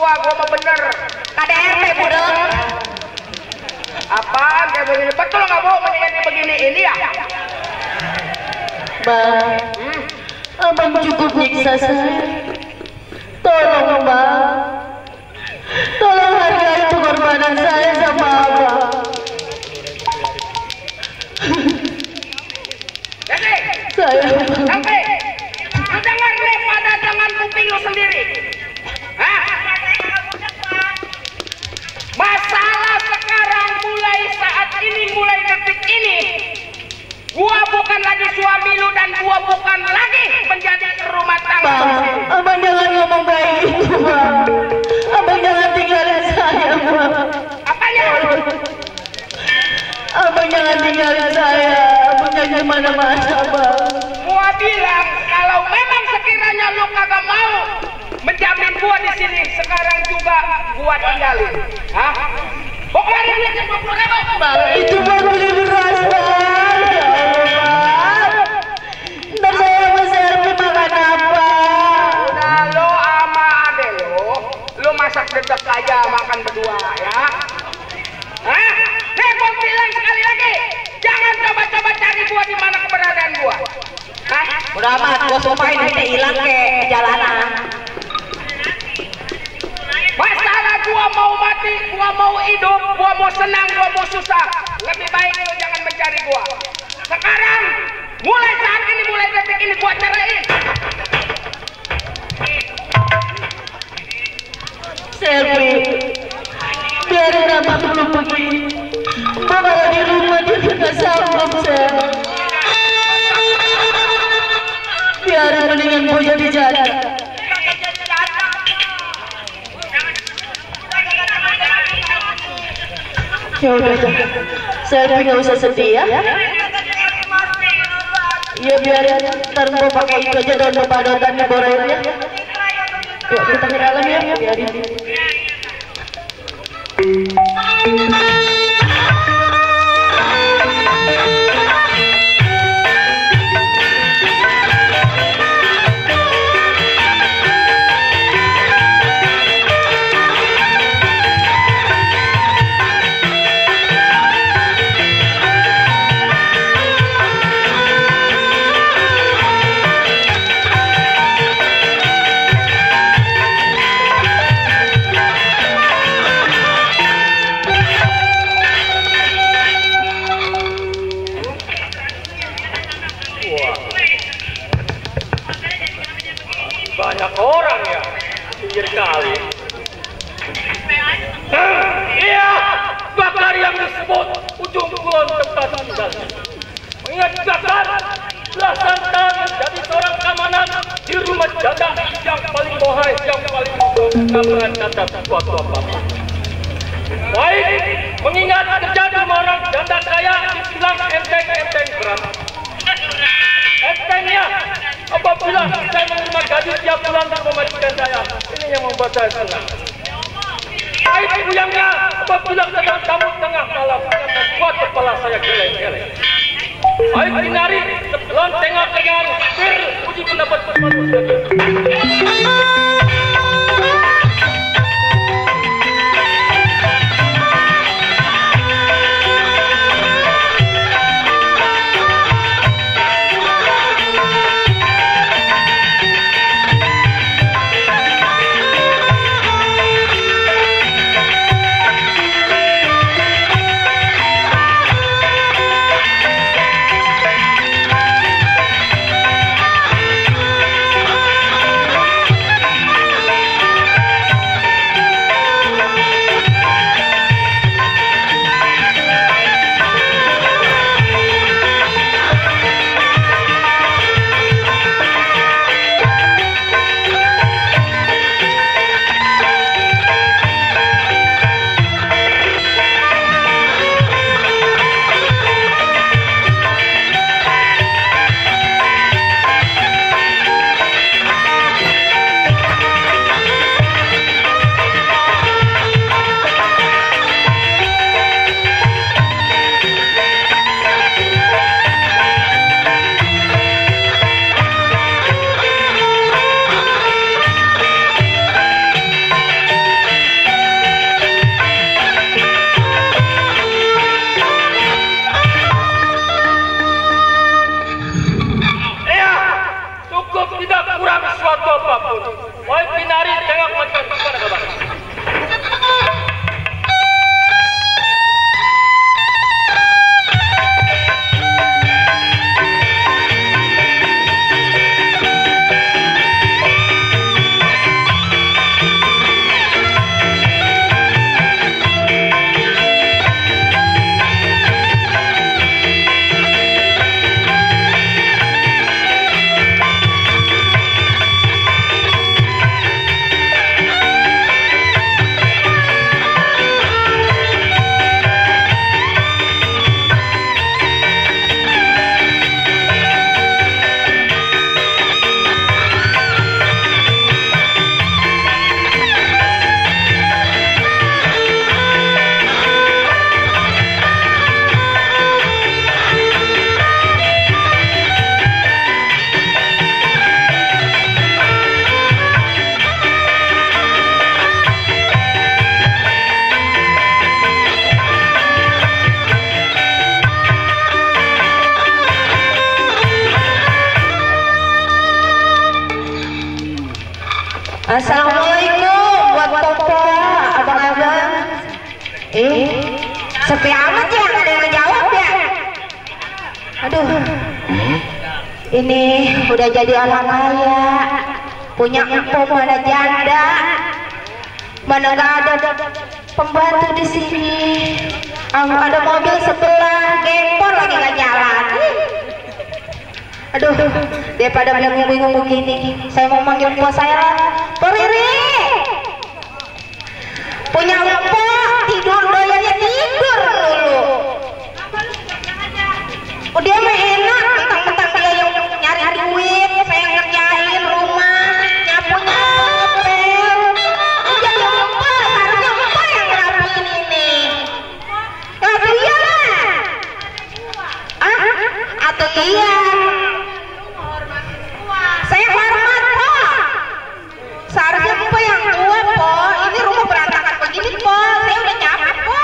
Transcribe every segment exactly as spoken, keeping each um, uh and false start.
tua, gua mah bener. K D R T budek. Apaan kayak begini? Betul nggak bu? Mendingan begini ini ya? Bang, Hmm. abang cukup nyiksa saya. Tolong bang, tolong hargai pengorbanan saya sama abang. Jadi, Saya sampai lu dengar daripada dengan kuping lu sendiri. Hah? Masalah sekarang mulai saat ini, mulai detik ini, gua bukan lagi suami lu dan gua bukan lagi menjadi rumah tangga. bang, abang jangan ngomong kayak gitu bang. Abang jangan tinggalin saya bang. Apanya? Abang jangan tinggalin saya. Abang jangan kemana-mana bang. Gua bilang kalau memang sekiranya lu kagak mau menjamin gua di sini, sekarang juga gua tinggalin. Hah? Pokoknya duit lima puluh ribu. Bang, itu bang beli beras bang. Ya Allah bang. Ntar saya sama Serpi makan apa? Udah lo sama ade lo, lo masak dedek aja makan berdua ya. Hah? Nih gua bilang sekali lagi, jangan coba-coba cari gua di mana keberadaan gua. Hah? Udah amat, gua sumpahin duitnya hilang ke jalanan. Masalah gua mau mati, gua mau hidup, gua mau senang, gua mau susah, lebih baik lo jangan mencari gua. Sekarang, mulai saat ini, mulai detik ini gua ceraiin. Serpi, biarin abang dulu pergi. Bang kalau di rumah dia sudah sanggup Ser. Biarin mendingan gue jadi janda. Ya udah, Serpi nggak usah sedih ya. Iya biarin, ntar gue pakai itu aja daun dopa-dotan di borain ya. Yuk kita ke dalam ya, biarin. Banyak orang ya, pinggir kali. Nah, iya, bakar yang disebut ujung kulon tempat tinggal. Mengingat bakar, belasan tahun menjadi seorang keamanan di rumah janda yang paling bohai, yang paling keamanan kata suatu apa-apa. Baik, mengingat kerja di rumah orang janda kaya dibilang enteng-enteng berat. Entengnya, apabila saya menerima gaji tiap bulan dan memajikan saya, ini yang membuat saya senang. Baik puyangnya, apabila sedang tamu tengah malam dan membuat kepala saya geleng-geleng. Baik dinari, sebelum tengah dengan bir, puji pendapat berpalu saja. Ini udah jadi orang kaya, punya empuk, mana janda, mana nggak ada pembantu di sini. Ada mobil sebelah, gempor lagi nggak jalan. Aduh, daripada bingung-bingung begini, saya mau manggil empok saya. Po Riri, punya empok tidur doyannya tidur dulu. Oh, dia mah enak, mentang-mentang dia yang nyari duit, saya ngerjain rumah, nyapunya ngepel. Jadi empok, harusnya empok yang ngerapiin ini. Atau iya lah, ah, atau iya. Saya hormat po, seharusnya po yang tua po. Ini rumah berantakan begini po, saya udah capek po.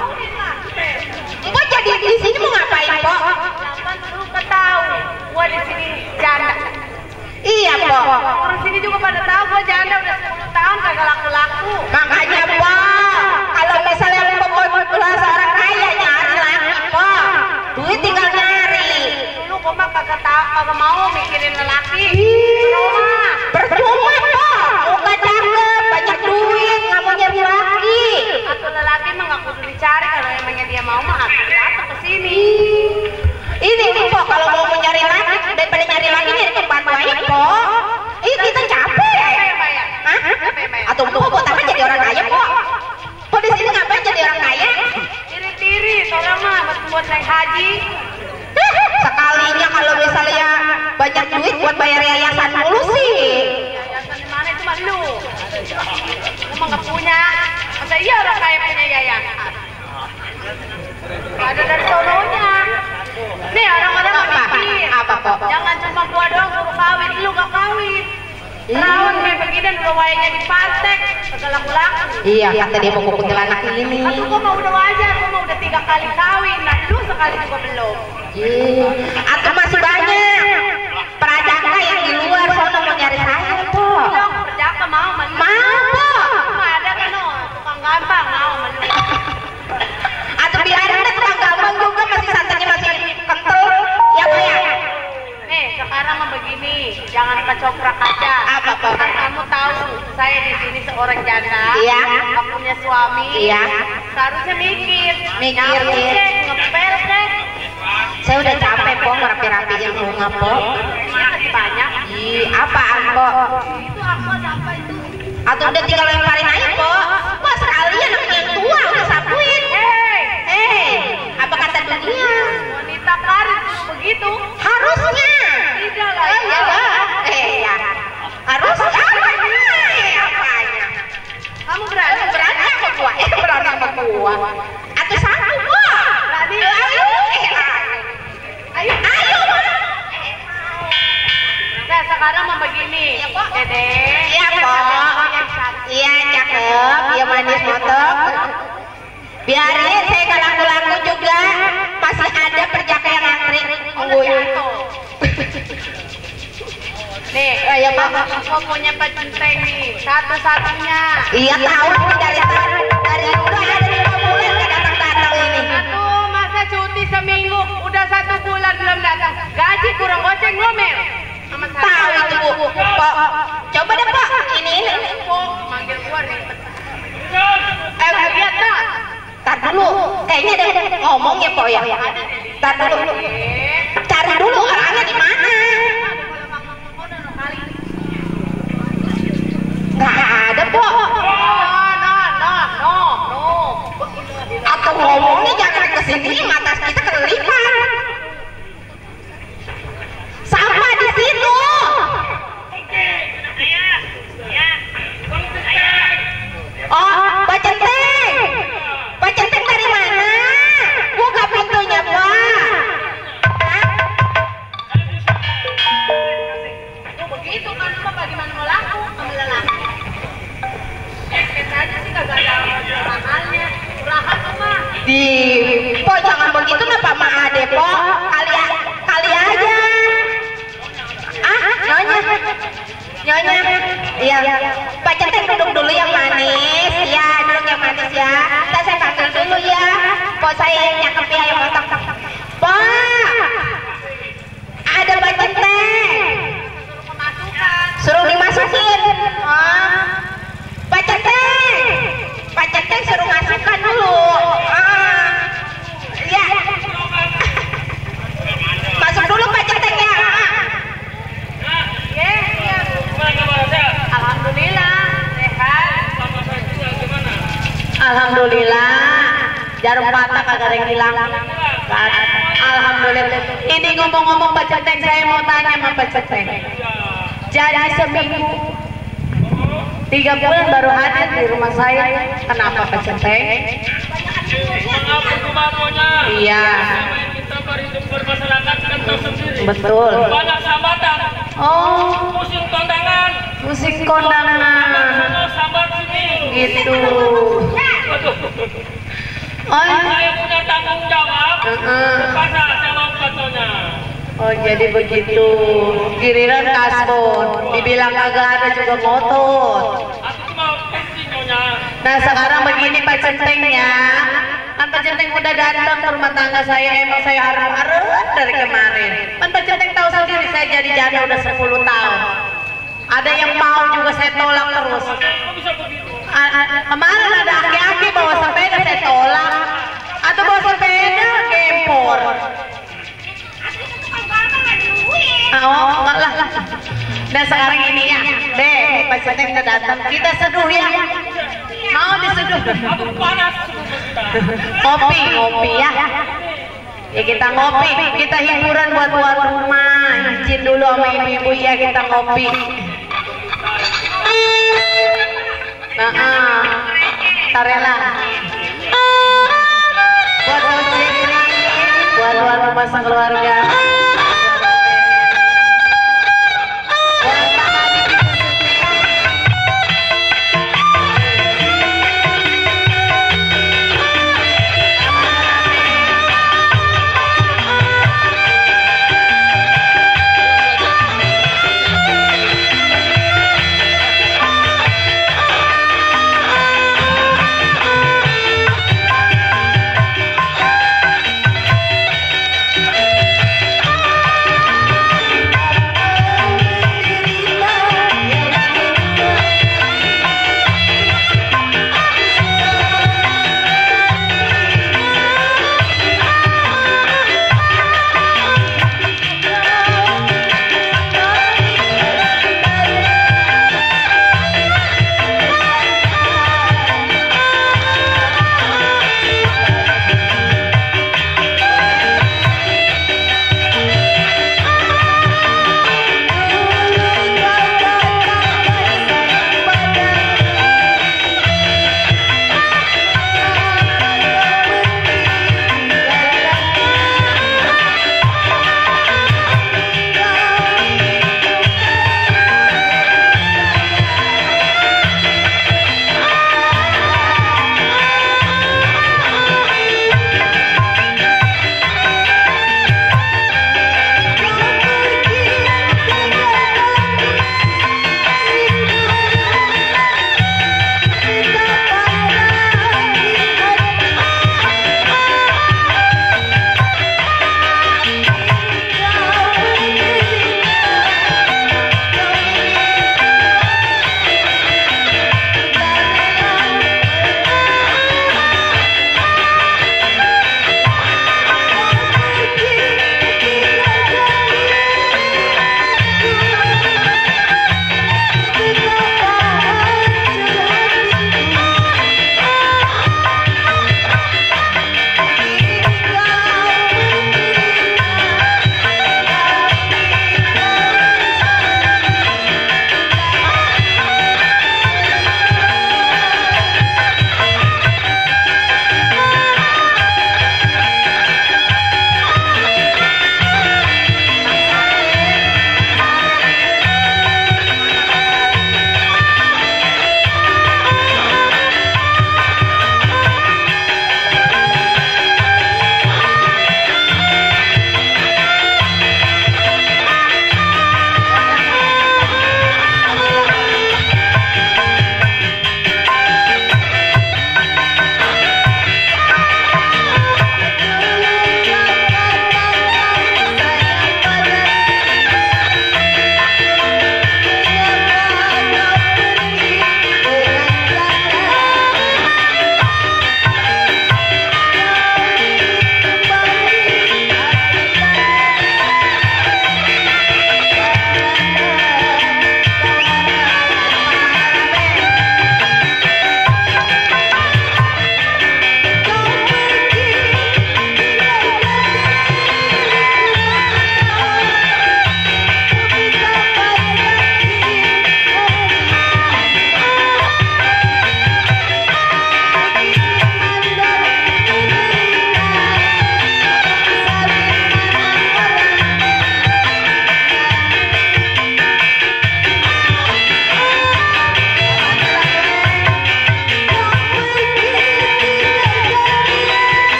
Po jadi di sini mau ngapain po? Lu ketahu, gua di sini janda. Iya po. Orang sini juga pada tahu gua janda udah sepuluh tahun kagak laku-laku. Makanya po, kalau misalnya po merasa orang kaya nyari lagi po, duit tinggal nyari. Dulu gua mah kagak tahu, kagak mau mikirin lelaki. Rumah. Percuma po, muka cakep, banyak duit, nggak mau nyari lagi. Atau lelaki mah nggak kudu dicari, kalau emangnya dia mau mah aku datang ke sini. Ini po, kalau mau mencari lagi daripada nyari lagi nyari pembantu aja po. Ini kita capek. Siapa yang bayar? Hah? Siapa yang bayar? Atau po buat apa jadi orang kaya po? Po di sini ngapain jadi orang kaya? Tiri-tiri, orang mah buat naik haji. Sekalinya kalau misalnya banyak duit buat bayar yayasan mulu sih. Yayasan di mana itu mah lu? Lu mah nggak punya. Masa iya orang kaya punya yayasan? Gak ada dari sononya. Nih orang-orang Apa? mikir. Apa po? Jangan cuma gua doang suruh kawin, lu gak kawin. Raun kayak begini udah wayangnya dipantek, kagak laku-laku. Iya, kata dia mau kuntilanak ini. Aku gua mah udah wajar, gua mah udah tiga kali kawin, nah lu sekali juga belum. Iya. Atau masih banyak perajaka yang di luar sono mau nyari saya po. Udah aku berjaka mau sama lu. Mau po. Mah ada kan no, tukang gampang mau sama lu. Atau biarin deh tukang gampang juga masih santannya masih kental. Ya po ya. Nih sekarang mah begini, jangan kecoprak aja. Apa, apa? Kan kamu tahu, saya di sini seorang janda, Iya. nggak punya suami. Iya. Seharusnya mikir, Mikir, nyapu iya. deh, ngepel deh. Saya udah capek po ngerapi-rapiin rumah po. Ini masih banyak. Ih, apaan po? Itu apa apa itu? Atau udah tinggal lemparin aja po. Po sekalian namanya yang tua udah sapuin. Hei, Eh, apa kata dunia? wanita karir begitu? Harusnya. Tidak lah. Oh, iya dah. Eh, ya. Harus apanya? Eh, apanya? Kamu berani? Berani sama gua. Eh, berani sama gua. Atau satu po. Berani? Ayo. Eh, Ayo. ayo. Nah sekarang mah begini, Dede. Iya po. Iya cakep. Iya manis motong. Biarin saya gak laku-laku juga, masih ada perjaka yang ngantri. Gue. Nih, Ayo pak. aku punya pencenteng nih, satu-satunya. Iya tahu nih dari tadi, dari udah ada lima bulan gak datang-datang ini. Aduh, masa cuti seminggu, udah satu bulan belum datang. Gaji kurang goceng ngomel. Sama saya. Tahu itu bu. Pak, coba deh pak. Ini ini. Kok manggil gua ribet. Eh, Nah, lihat tak? tar dulu. Kayaknya ada ngomong ya pak ya. Tar dulu. Cari dulu orangnya di mana. Nggak ada po. No, no, no, no, no. Atau ngomongnya jangan kesini, mata kita kelipan. Sama di situ. Oh, Pak Centeng. Pak Centeng dari mana? Buka pintunya, Pak. Oh, begitu kan lu bagaimana mau laku sama lelaki? Kita aja sih kagak ada mahalnya. Murahan tuh mah. Di, Po jangan begitu nah Pak Maade, Po. Kali kali aja. Ah, nyonya. Nyonya. Iya. Pak Centeng duduk dulu yang manis. Iya, duduk yang manis ya. Ntar saya panggil dulu ya. Po saya yang nyakep ya yang otak. Pak. jarum patah kagak ada yang hilang. Kan? Alhamdulillah. Ini ngomong-ngomong Pak Centeng, saya mau tanya sama Pak Centeng. Jadi seminggu tiga bulan baru hadir di rumah saya. Kenapa Pak Centeng? Iya. Kita berhidup bermasyarakat kan tahu sendiri. Betul. Banyak sambatan. Oh, Musim kondangan. musik kondangan. Sambat sambat sini. Gitu. Oh, Saya punya tanggung jawab. Heeh. Masa jawab katanya. Oh jadi begitu. Giliran kasbon, dibilang kagak ada juga motor. Aku mau pentingnya. Nah sekarang begini Pak Centengnya, kan Pak Centeng udah datang ke rumah tangga saya, emang saya harap-harap dari kemarin. Kan Pak Centeng tahu sendiri saya jadi janda udah sepuluh tahun. Ada yang mau juga saya tolak terus. Kok bisa begitu? A- a- Kemarin ada aki-aki bawa sepeda saya tolak, atau bawa sepeda gempor. Oh, enggak lah. Nah sekarang ini ya, deh, Pak Centeng udah datang, kita seduh ya. Mau diseduh? Aku panas. Kopi, kopi ya. Ya kita ngopi, kita hiburan buat tuan rumah. Izin dulu sama ibu-ibu ya kita ngopi. Nah, ah, tarela. Buat ojek, buat tuan rumah sekeluarga.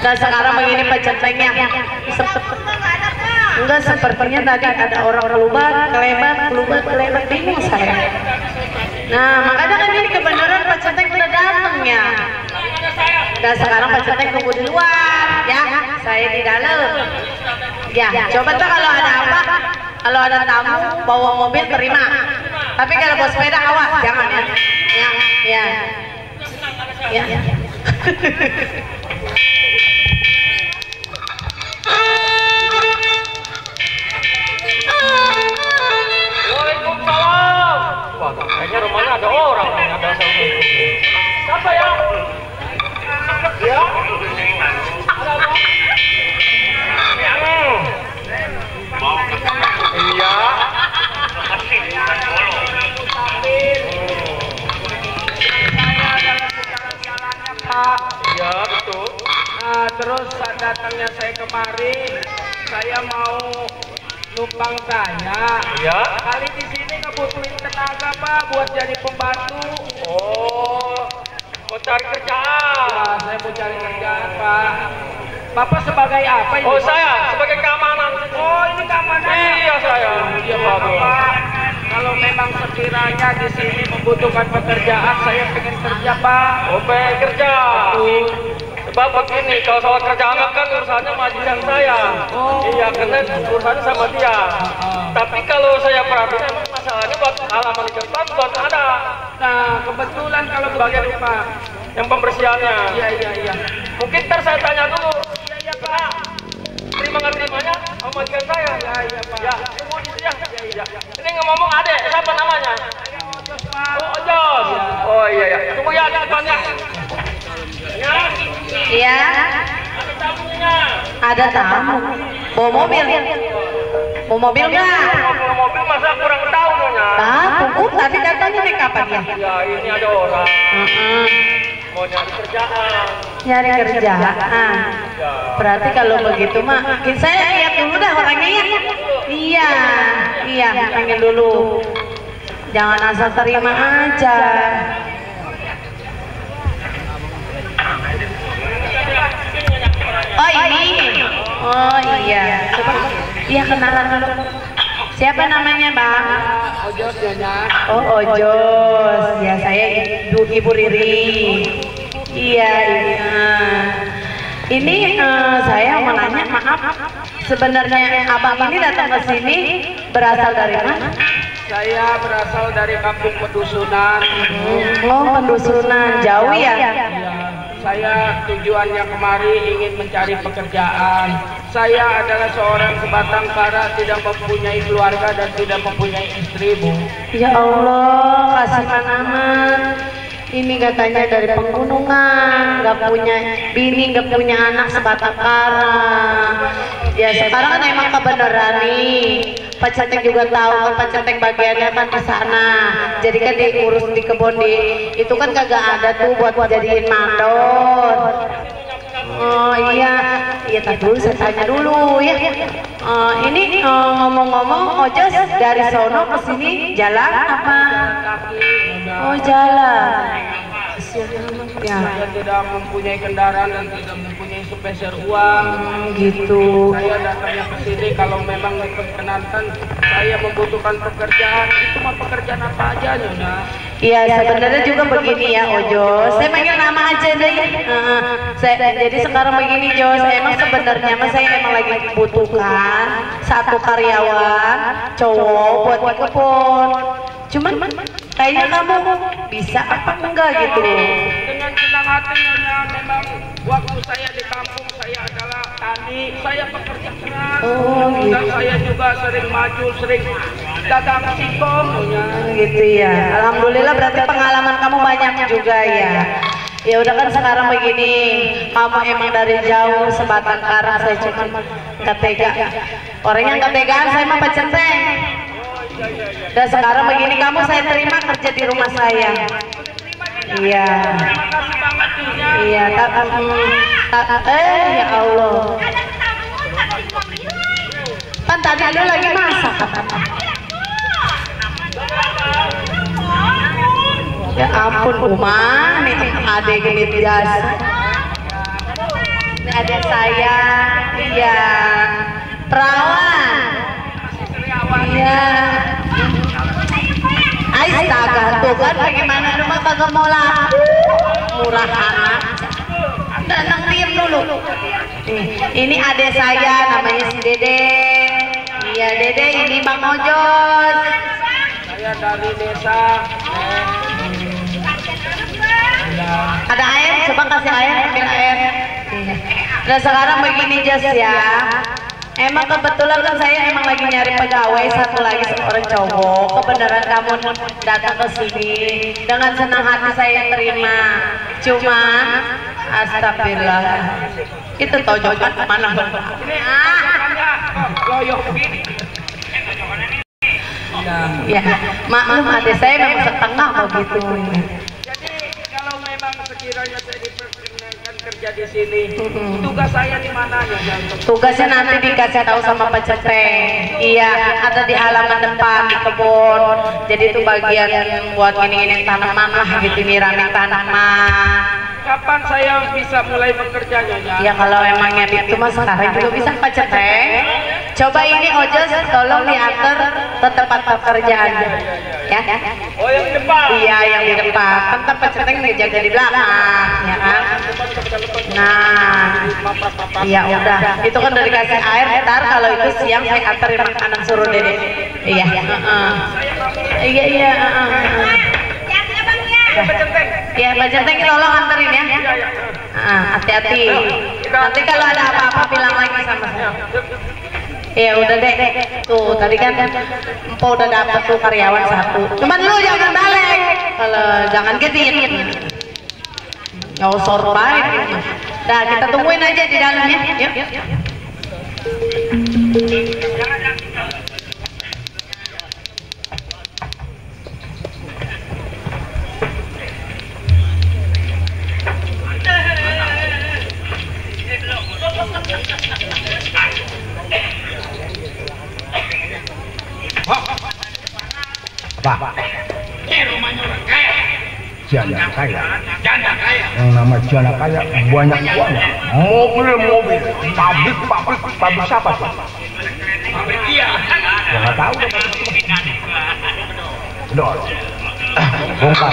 Dan sekarang begini pencetengnya. Enggak, sepertinya tadi ada orang keluar, kelebat, keluar, kelebat, bingung saya. Nah, makanya kan ini kebenaran penceteng udah datang ya. Dan sekarang penceteng tunggu di luar, ya. Saya di dalam. Ya, coba tuh kalau ada apa, kalau ada tamu bawa mobil terima. Tapi kalau bawa sepeda awas, jangan ya. Ya, ya. Ya. Ya. Waalaikumsalam. Wah, kayaknya rumahnya ada orang nih, ada assalamualaikum. Siapa ya? Ya? Ada apa? Hmm. Iya. Pak. Iya, betul. Nah, terus datangnya saya kemari, saya mau numpang tanya. Iya. Kali di sini ngebutuhin tenaga Pak buat jadi pembantu. Oh, mau cari kerjaan. Ya, saya mau cari kerjaan Pak. Bapak sebagai apa ini? Oh, Pak? saya sebagai keamanan. Oh, ini keamanan. Iya, saya. Iya, Pak. Pak. Kalau memang sekiranya di sini membutuhkan pekerjaan, saya pengen kerja Pak. Oh, pengen kerja. Betul. Sebab begini, kalau soal kerjaan kan urusannya majikan saya. Oh. Iya, karena urusannya sama dia. Oh. Tapi kalau saya perhatikan memang masalahnya buat halaman di depan buat ada. Nah, kebetulan kalau begitu Pak. Yang pembersihannya. Iya, iya, iya. Mungkin ntar saya tanya dulu. Iya, iya Pak. Terima nggak terimanya sama majikan saya? Iya, iya Pak. Ya, tunggu di sini ya. Iya, iya. Ini ngomong adek, siapa namanya? Ojos Pak. Oh, Ojos. Oh iya, iya. Tunggu ya di depannya. Ya. Iya. Ada tamunya. Ada tamu. Bawa mobil. Bawa mobil nggak? Kalau mobil masa kurang tahu nyonya. Tahu. Uh, tadi datangnya naik apa dia? Ya, ini ada orang Uh-uh. mau nyari kerjaan. Nyari kerjaan. Berarti kalau begitu mah, mungkin saya lihat dulu dah orangnya ya. Iya, iya, panggil dulu. Jangan asal terima aja. Oh ini, oh iya. Coba, iya kenalan dulu. Siapa namanya Bang? Ojos Nyonya. Oh Ojos, ya saya Ibu, Ibu Riri. Iya, iya. Ini uh, saya mau nanya, maaf. Sebenarnya abang ini datang ke sini berasal dari mana? Saya berasal dari kampung pedusunan. Oh, pendusunan jauh ya? Ya, saya tujuannya kemari ingin mencari pekerjaan. Saya adalah seorang sebatang kara, tidak mempunyai keluarga dan tidak mempunyai istri, Bu. Ya Allah, kasih manaman. Ini katanya dari pegunungan, nggak punya bini, nggak punya anak, sebatang kara. Ya sekarang kan emang kebenaran nih. Pak Centeng juga tahu kan, Pak Centeng bagiannya kan di sana. Jadi kan diurus di kebun di itu kan kagak ada tuh buat jadiin mandor. Oh iya, iya tadi dulu saya tanya dulu ya. Uh, ini ngomong-ngomong, uh, Ojos dari sono ke sini jalan apa? Oh jalan. Ya. Saya tidak mempunyai kendaraan dan tidak mempunyai spesial uang. Hmm, gitu. Saya datangnya ke sini kalau memang diperkenankan saya membutuhkan pekerjaan. Itu mah pekerjaan apa aja Nyonya? Iya sebenarnya juga begini ya Ojos. Saya panggil nama aja deh. Uh, saya, jadi sekarang begini Jos. Emang sebenarnya mas saya emang lagi butuhkan satu karyawan cowok buat di kebun. Cuman kayaknya kamu bisa apa enggak gitu? Dengan senang hati Nyonya, memang waktu saya di kampung saya adalah tani, saya pekerja keras. Oh, gitu. Dan saya juga sering maju, sering dagang singkong Nyonya. Gitu ya. Alhamdulillah berarti pengalaman kamu banyak juga ya. Ya udah kan sekarang begini, kamu emang dari jauh sebatang kara, saya cuma nggak tega. Orangnya nggak tegaan, saya mah Pak Centeng. Dan sekarang begini kamu saya terima kerja di rumah saya. Iya. Terima kasih banget Nyonya. Iya, tak, tak, eh ya Allah. Kan tadi lu lagi masak katanya. Ya ampun, Uma, nih adek genit biasa. Ini adik saya, iya. Perawan. Iya. Astaga, tuh kan bagaimana rumah kagak mau laku. Murah anak. Danang diem dulu. Ini adik saya, namanya si Dede. Iya Dede, ini Bang Ojos. Saya dari desa. Ada air, coba kasih air, ambil air. Nah sekarang begini Jos ya. Emang kebetulan kan saya emang lagi nyari pegawai satu lagi seorang cowok. Kebenaran kamu datang ke sini dengan senang hati saya terima. Cuma astagfirullah. Itu tojokan mana? Loyok begini. Ya, maklum adik saya memang setengah begitu. Jadi kalau memang sekiranya saya diperkenankan kerja di sini, tugas saya di mana ya? Tugasnya nanti dikasih tahu sama Pak Ceteng. Iya, ada di halaman depan di kebun. Jadi itu bagian buat ini-ini tanaman lah gitu, nyiramin tanaman. Kapan saya bisa mulai bekerjanya ya? Ya kalau emangnya itu mas sekarang juga bisa Pak Ceteng. Coba ini Ojos tolong diantar ke tempat pekerjaan. Ya. Oh yang di depan? Iya yang di depan. Kan Pak Ceteng ngejaga di belakang, ya kan? Nah, iya udah. Itu kan dari kasih air. Ntar kalau itu siang saya anterin makanan suruh Dede. Iya. Iya iya. Ya, Pak Ceteng tolong anterin ya. Ah, hati-hati. Nanti kalau ada apa-apa bilang lagi sama saya. Ya udah deh. Tuh, tadi kan Empo udah dapat tuh karyawan satu. Cuman lu jangan balik. Kalau jangan gedit. Nggak usah baik. Nah, kita tungguin aja di dalamnya. Yuk. Pak, janda kaya, yang nama janda kaya banyak banget, mobil-mobil, pabrik-pabrik, pabrik siapa sih? Pabrik dia. Ya nggak tahu deh. Dor, bongkar.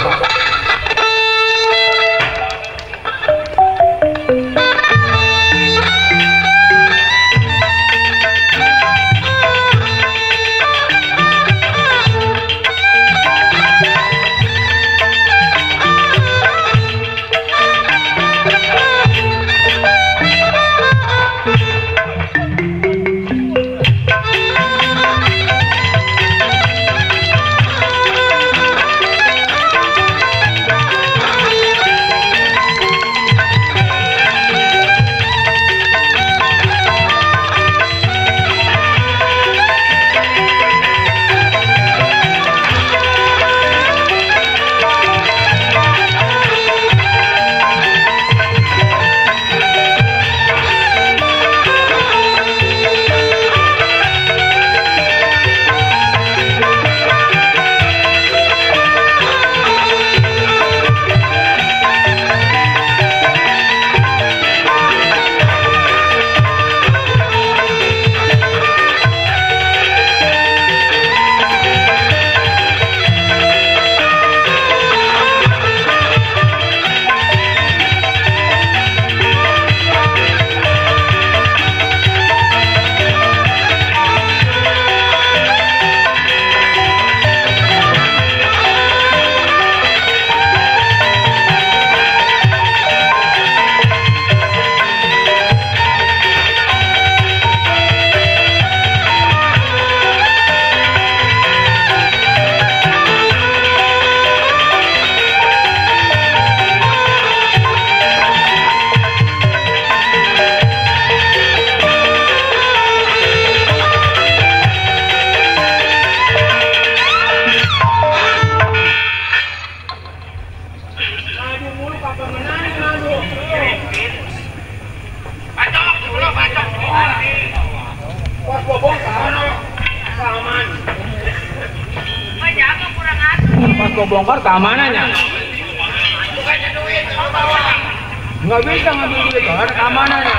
Pas gua bongkar keamanannya. Nggak bisa ngambil duit, ada keamanannya.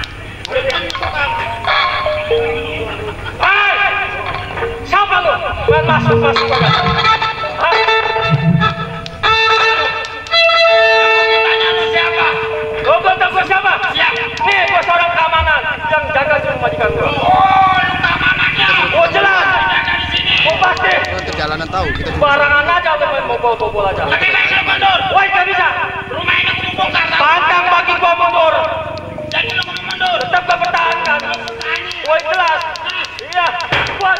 Hai, siapa lu? Main masuk masuk bagas. Hah? Tanya lu siapa? Lu belum tahu gua siapa? Siap. Nih gua seorang keamanan yang jaga di rumah majikan gua. Oh, lu keamanannya. Oh jelas. Oh pasti. Untuk jalanan tahu kita juga. Barangan aja lu main bobol-bobol aja. Lebih baik lu mundur. Woi, gak bisa. Rumah ini aku bongkar. Pantang bagi gua mundur. Jadi lu mau mundur. Tetap gua pertahankan. Woi jelas. Iya. Kuat.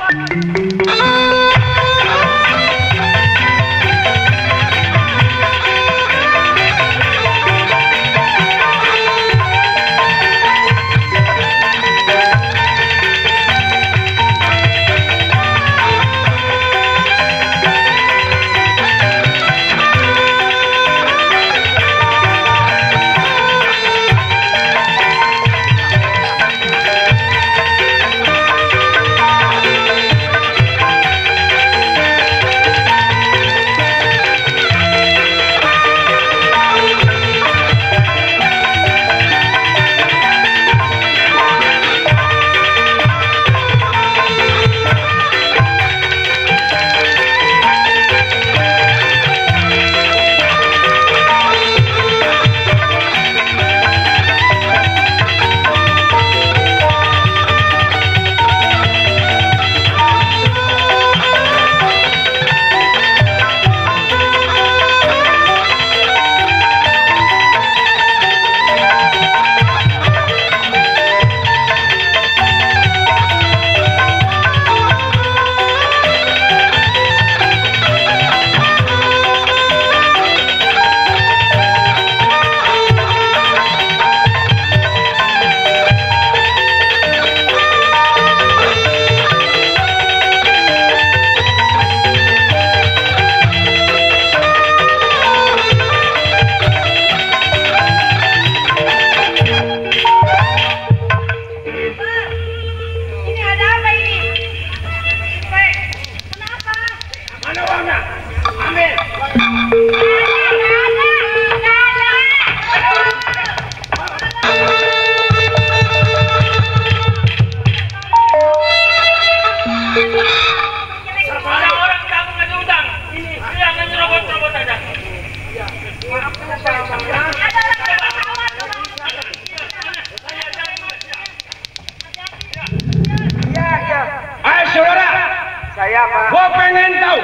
Saya Pak. Gua pengen tahu.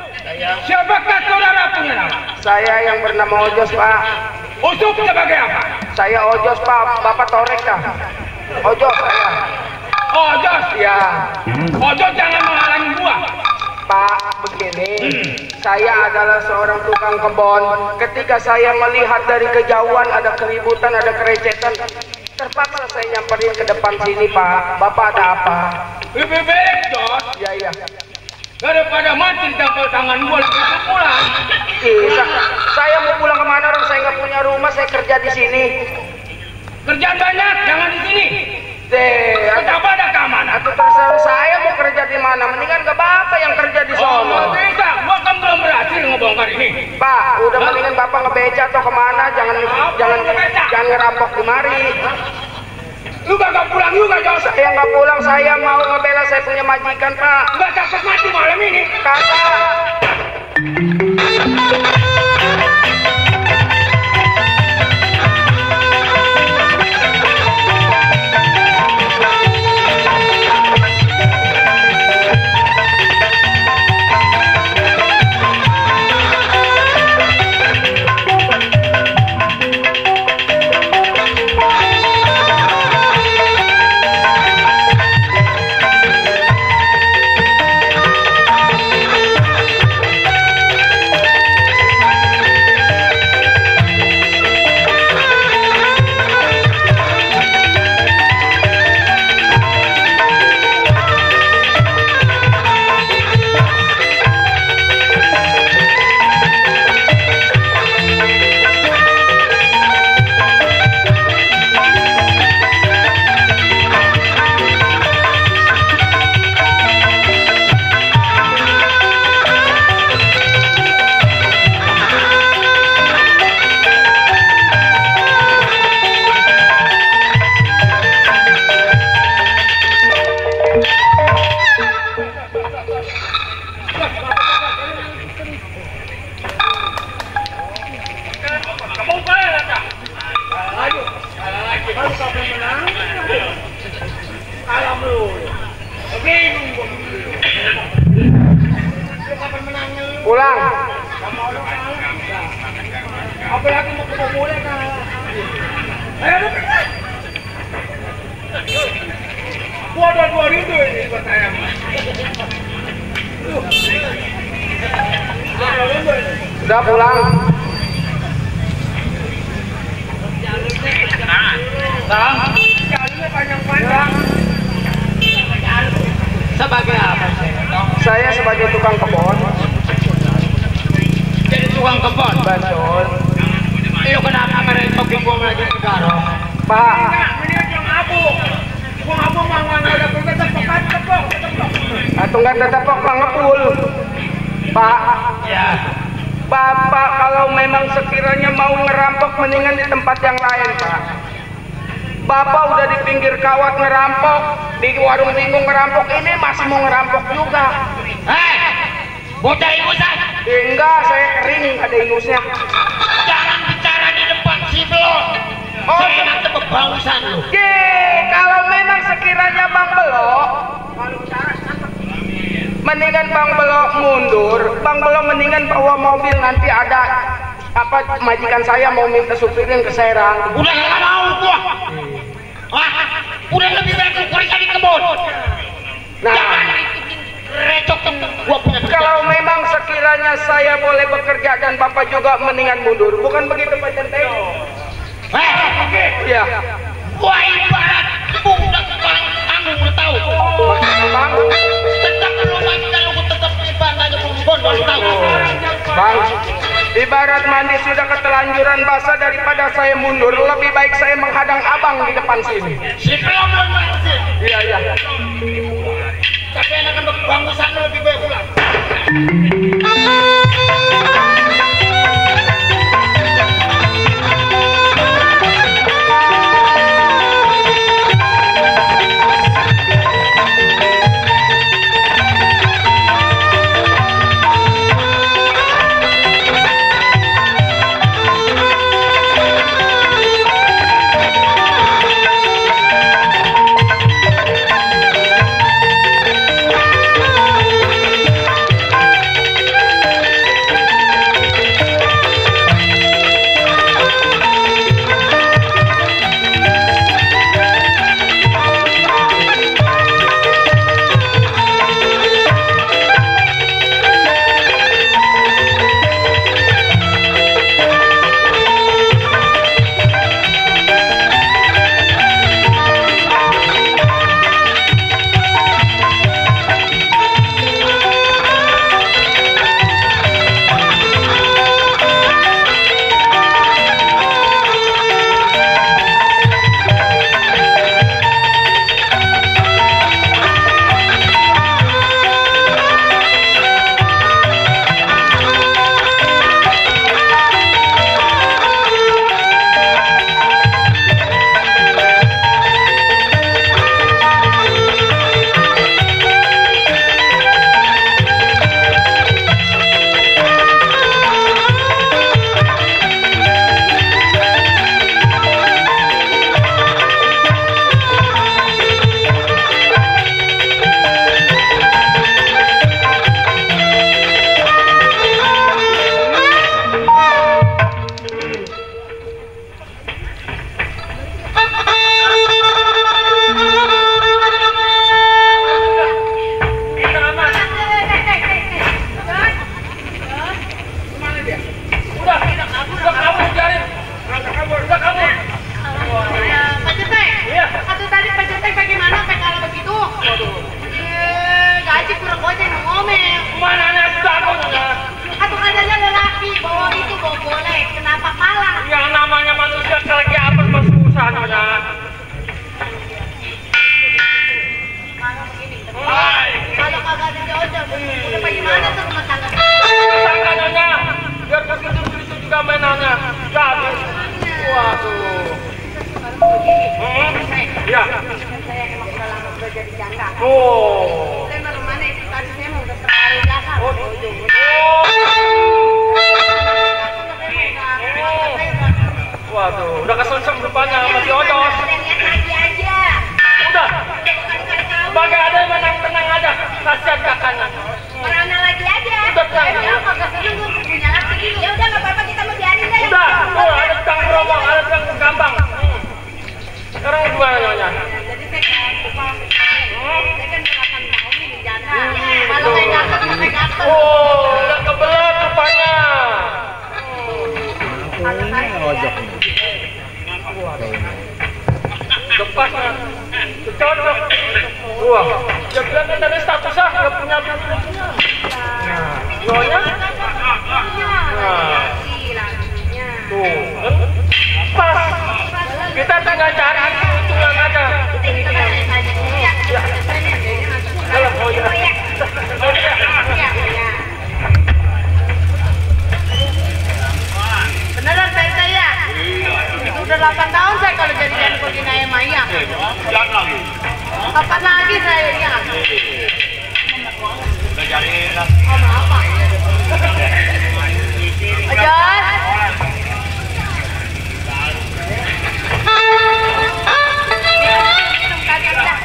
Siapakah saudara punya nama? Saya yang bernama Ojos Pak. Usuk sebagai apa? Saya Ojos Pak. Bapak Torek dah. Ojos saya. Ojos. Ya. Ojos jangan menghalangi gua. Pak, begini. Saya adalah seorang tukang kebon. Ketika saya melihat dari kejauhan ada keributan, ada kerecetan, terpaksa saya nyamperin ke depan sini Pak. Bapak ada apa? Lebih baik Jos. Ya iya. Daripada mati tampil tangan gua lebih pulang. Iya. Saya mau pulang kemana? Orang saya nggak punya rumah. Saya kerja di sini. Kerjaan banyak, jangan di sini. Deh, Tetap ada keamanan. atau terserah saya mau kerja di mana. Mendingan ke Bapak yang kerja di Oh, sono. bisa. Gua kan belum berhasil ngebongkar ini. Pak, udah mendingan Bapak ngebeca atau kemana? Jangan jangan jangan ngerampok di mari. Lu gak pulang juga Jos. Saya nggak pulang. Saya mau ngebela saya punya majikan Pak. Gak takut mati malam ini. Kakak. Pulang. Apa lagi mau ke boleh kan? Ayo. Gua ada dua ribu ini buat saya. Udah pulang. Bang, jalurnya panjang-panjang. Sebagai apa sih? Saya sebagai tukang kebun. Jadi tukang kebun. Betul. Iyo kenapa mereka gua lagi ke garong? Pak. Mendingan yang abu. Gua abu mah nggak ada perkata pekan tepok, tepok. Atau nggak tetap Pak ngepul. Pak. Ya. Bapak kalau memang sekiranya mau ngerampok mendingan di tempat yang lain, Pak. Bapak udah di pinggir kawat ngerampok, di warung bingung ngerampok, ini masih mau ngerampok juga. Hei, bocah ingusan. Eh, enggak, saya kering ada ingusnya. Jangan bicara di depan si Belon. Oh, Saya nanti bebausan lu. Ye, kalau memang sekiranya Bang Belok, mendingan Bang Belok mundur. Bang Belok mendingan bawa mobil, nanti ada apa majikan saya mau minta supirin ke Serang. Udah nggak mau gua. Wah, udah lebih baik lu kerja di kebun. Nah, Jangan ikutin recok gua punya kerja. kalau memang sekiranya saya boleh bekerja dan Bapak juga mendingan mundur. Bukan begitu Pak Centeng? Eh, oke. Iya. Gua ibarat budak tukang tanggung, lu tahu? Bang, Tetap lu mati kalau gua tetap di bandanya kebun, lu tahu? Bang, ibarat mandi sudah ketelanjuran basah daripada saya mundur. Lebih baik saya menghadang abang di depan sini. Si Belon belum masuk. Iya, iya. Tapi enakan bangsa lu lebih baik pulang. Oh. Saya baru mana itu tadi saya mau udah terlalu belakang. Oh. Waduh, udah keselesem rupanya sama si Odos. Lihat lagi aja. Udah. Sebagai ada yang menang tenang aja. Kasihan kakaknya. Merana lagi aja. Udah tenang. Saya bilang kagak Oh, udah kebelet rupanya. Lepas kan? Cocok. Wah, dia bilang kan tadi statusnya nggak punya punya. Nah, nyonya? Nah, tuh, pas. Kita tinggal cari hitungan aja. Kalau oh ya. Beneran P R T ya? Itu udah delapan tahun saya kalau jadian begini ayam ayam. Kapan lagi saya ya? Oh maaf Pak. Ojon. Minum kali udah.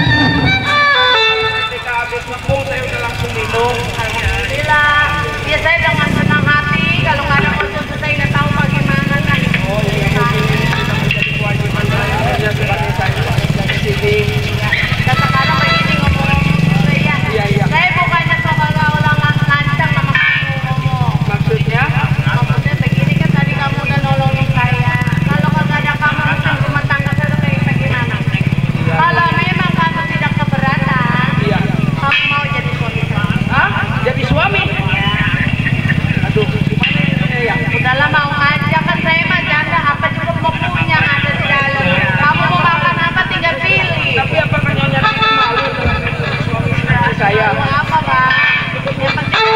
Ketika habis ngepung saya udah langsung minum. Alhamdulillah. Biasanya dengan senang hati kalau nggak ada konsumsi saya nggak tahu bagaimana kan. Oh iya, mungkin sudah menjadi kewajiban saya sebagai saya di sini. Dan sekarang begini ngomong-ngomong saya. Iya, iya. Saya bukannya seolah-olah lancang sama kamu ngomong. Maksudnya? Maksudnya begini kan tadi kamu udah nolongin saya. Kalau nggak ada kamu mungkin rumah tangga saya udah kayak bagaimana. Kalau memang kamu tidak keberatan, Iya. kamu mau jadi suami saya. Hah? Jadi suami? Aduh, gimana ini ya? Udahlah mau aja kan saya mah janda apa cukup mau punya ada di dalam. Kamu mau makan apa tinggal pilih. Tapi apakah nyonya tidak malu dengan suami seperti saya? Mau apa bang? Yang penting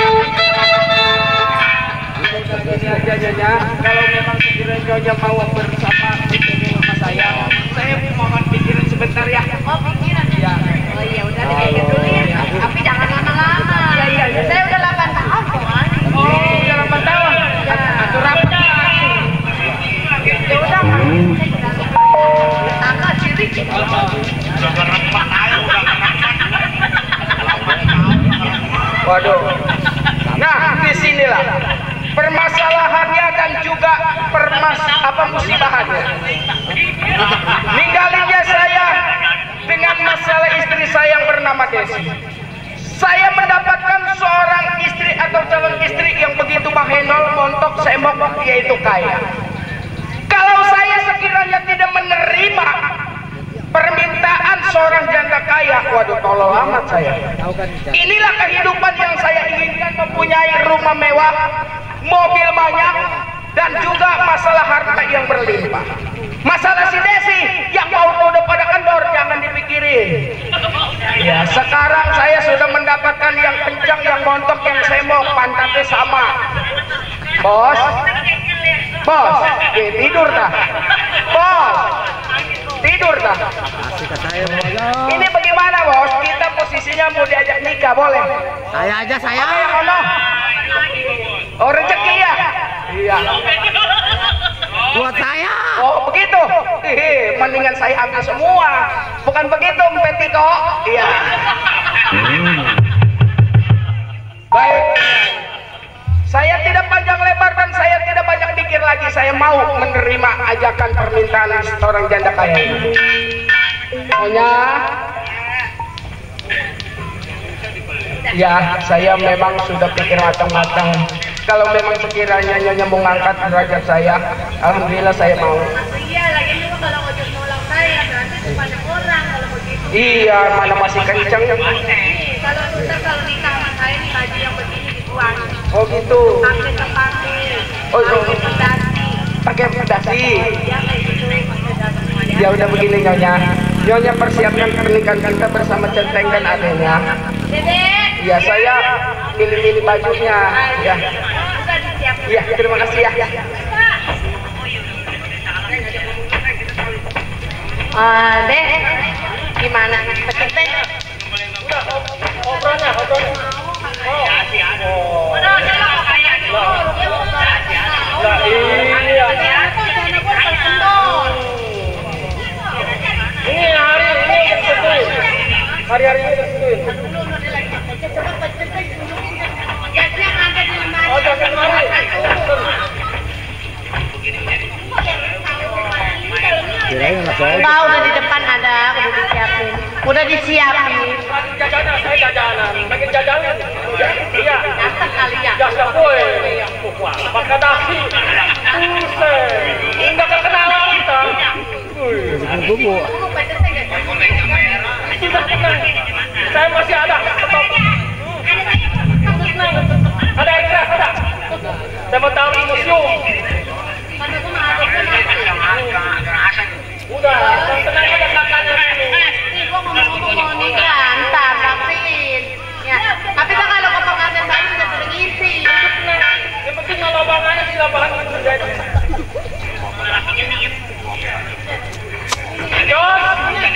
Gini aja nyonya, kalau memang sekiranya nyonya mau bersama ini sama saya, saya mohon pikirin sebentar ya. oh pikiran Iya. Oh iya udah dipikir dulu ya. Tapi jangan lama-lama. Iya, iya, iya. Saya udah delapan tahun kok. Oh, udah delapan tahun. Atur apa? Ya udah. Tangga sirik. Waduh. Nah, disinilah permasalahannya dan juga permas apa musibahannya. Ninggalinya saya dengan masalah istri saya yang bernama Desi. Saya mendapatkan seorang istri atau calon istri yang begitu bahenol, montok, semok, yaitu kaya. Kalau saya sekiranya tidak menerima permintaan seorang janda kaya, waduh tolol amat saya. Inilah kehidupan yang saya inginkan, mempunyai rumah mewah, mobil banyak, dan juga masalah harta yang berlimpah. Masalah si Desi yang mau udah pada kendor jangan dipikirin. Ya sekarang saya sudah mendapatkan yang kencang, yang montok, yang semok, pantatnya sama. Bos, bos, eh, tidur dah. Bos, tidur dah. Ini bagaimana bos? Kita posisinya mau diajak nikah boleh? Saya aja saya. Apa yang ono? Oh rezeki ya? Iya. Buat saya. Oh begitu? Hihi, mendingan saya ambil semua. Bukan begitu Petiko? Iya. Baik. Saya tidak panjang lebar dan saya tidak banyak pikir lagi. Saya mau menerima ajakan permintaan seorang janda kaya ini. Nyonya, ya saya memang sudah pikir matang-matang. Kalau memang sekiranya Nyonya mau ngangkat derajat saya, alhamdulillah saya mau. Iya lagi juga kalau ojek nolak saya berarti banyak orang kalau begitu. Iya, mana masih kencang. Nih, kalau kita kalau nikah sama saya nih baju yang begini dibuang. Oh gitu. Pakai kepake. Oh, oh. Pakai pedasi. Pakai pedasi. Ya kayak gitu pakai pedasi. Ya udah begini Nyonya. Nyonya persiapkan pernikahan kita bersama centeng dan adenya. Dede. Ya saya pilih-pilih bajunya. Ya. Sudah disiapkan. Iya, terima kasih ya. Ah, Dek. Gimana? Pecinta? Obrolnya, obrolnya. Oh. Udah, jangan mau kayak gitu. Lah iya. Ini hari ini betul. Hari-hari ini betul. Oh, jangan lari. Tahu udah di depan ada, udah disiapin. Udah disiapin. Kadaksi. Buset. Enggak kenalan kita. Gugu. Sudah tenang. Saya masih ada. Stop. Tenang. Ada ikhlas ada. Saya mau taruh di museum. Udah, tenang aja kakaknya ini. Nih, gua ngomong-ngomong nih kan, ntar laksiin. Ya, tapi tak kalau ke pengantin saya bisa sering ngisi. Yang penting lapangannya di lapangan itu terjadi. Jos.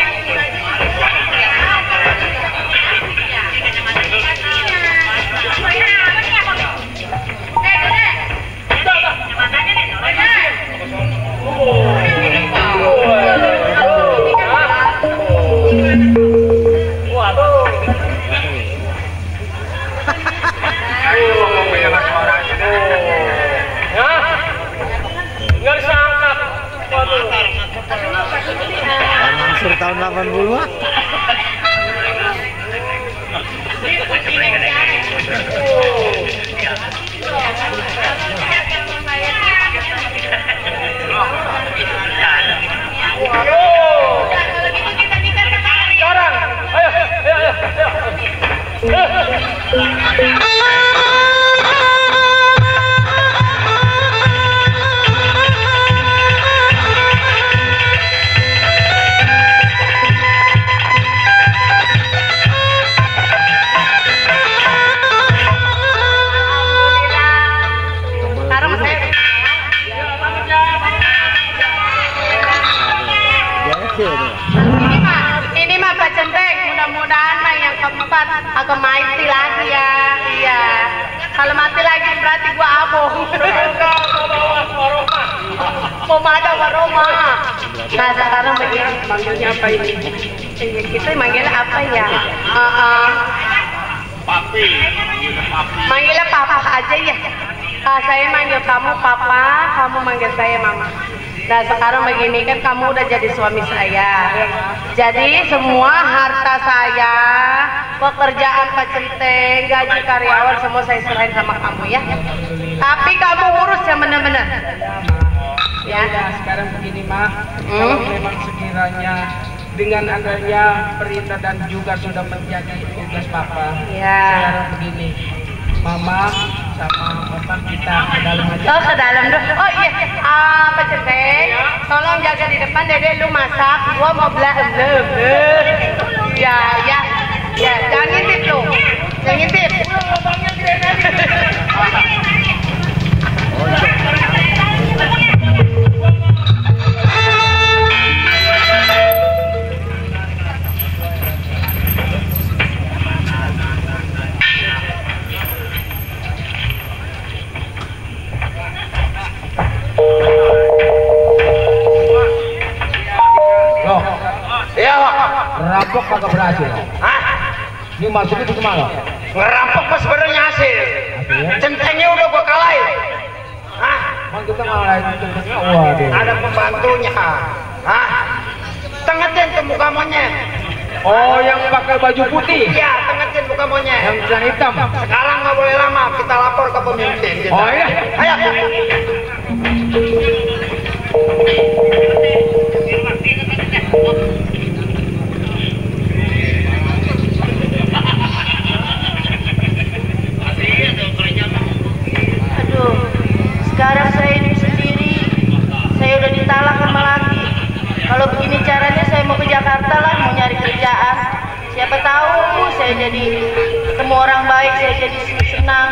Mansur tahun delapan puluh ah. Sekarang, ayo, ayo, ayo, ayo. Ini mah, ini mah Pak Centeng, mudah-mudahan mah yang keempat agak mati lagi ya. Iya. Kalau mati lagi berarti gua abong. Mau ada waroma. Nah sekarang begini, manggilnya apa ini? Kita manggilnya apa ya? Uh -uh. Papi. Manggilnya papa aja ya. Uh, saya manggil kamu papa, kamu manggil saya mama. Nah sekarang begini kan kamu udah jadi suami saya. Jadi semua harta saya, pekerjaan Pak Centeng, gaji karyawan semua saya serahin sama kamu ya. Tapi kamu urus yang benar-benar. Ya. Ya, sekarang begini mah, Hmm? kalau memang sekiranya dengan adanya perintah dan juga sudah menjadi tugas papa, Ya. sekarang begini, mama sama papa kita ke dalam aja. Oh ke dalam dulu. Oh iya, ah Pak Centeng, tolong jaga di depan. Dede lu masak, gua mau belanja. Ya ya, ya jangan ngintip lu, jangan ngintip. Loh, Iya, Pak. rampok kagak berhasil. Hah? Ini maksudnya itu kemana? Ngerampok mah sebenarnya hasil. Hasil? Centengnya udah gua kalahin. Hah? Emang kita ngalahin itu. Waduh. Ada pembantunya. Hah? Tengetin tuh muka monyet. Oh, yang pakai baju putih, Iya, tengetin muka monyet. yang celana hitam. Sekarang nggak boleh lama, kita lapor ke pemimpin. Kita. Oh iya? Ayo. Aduh, sekarang saya hidup sendiri. Saya udah ditalak sama laki. Kalau begini caranya saya mau ke Jakarta lah, mau nyari kerjaan. Siapa tahu saya jadi ketemu orang baik, saya jadi senang.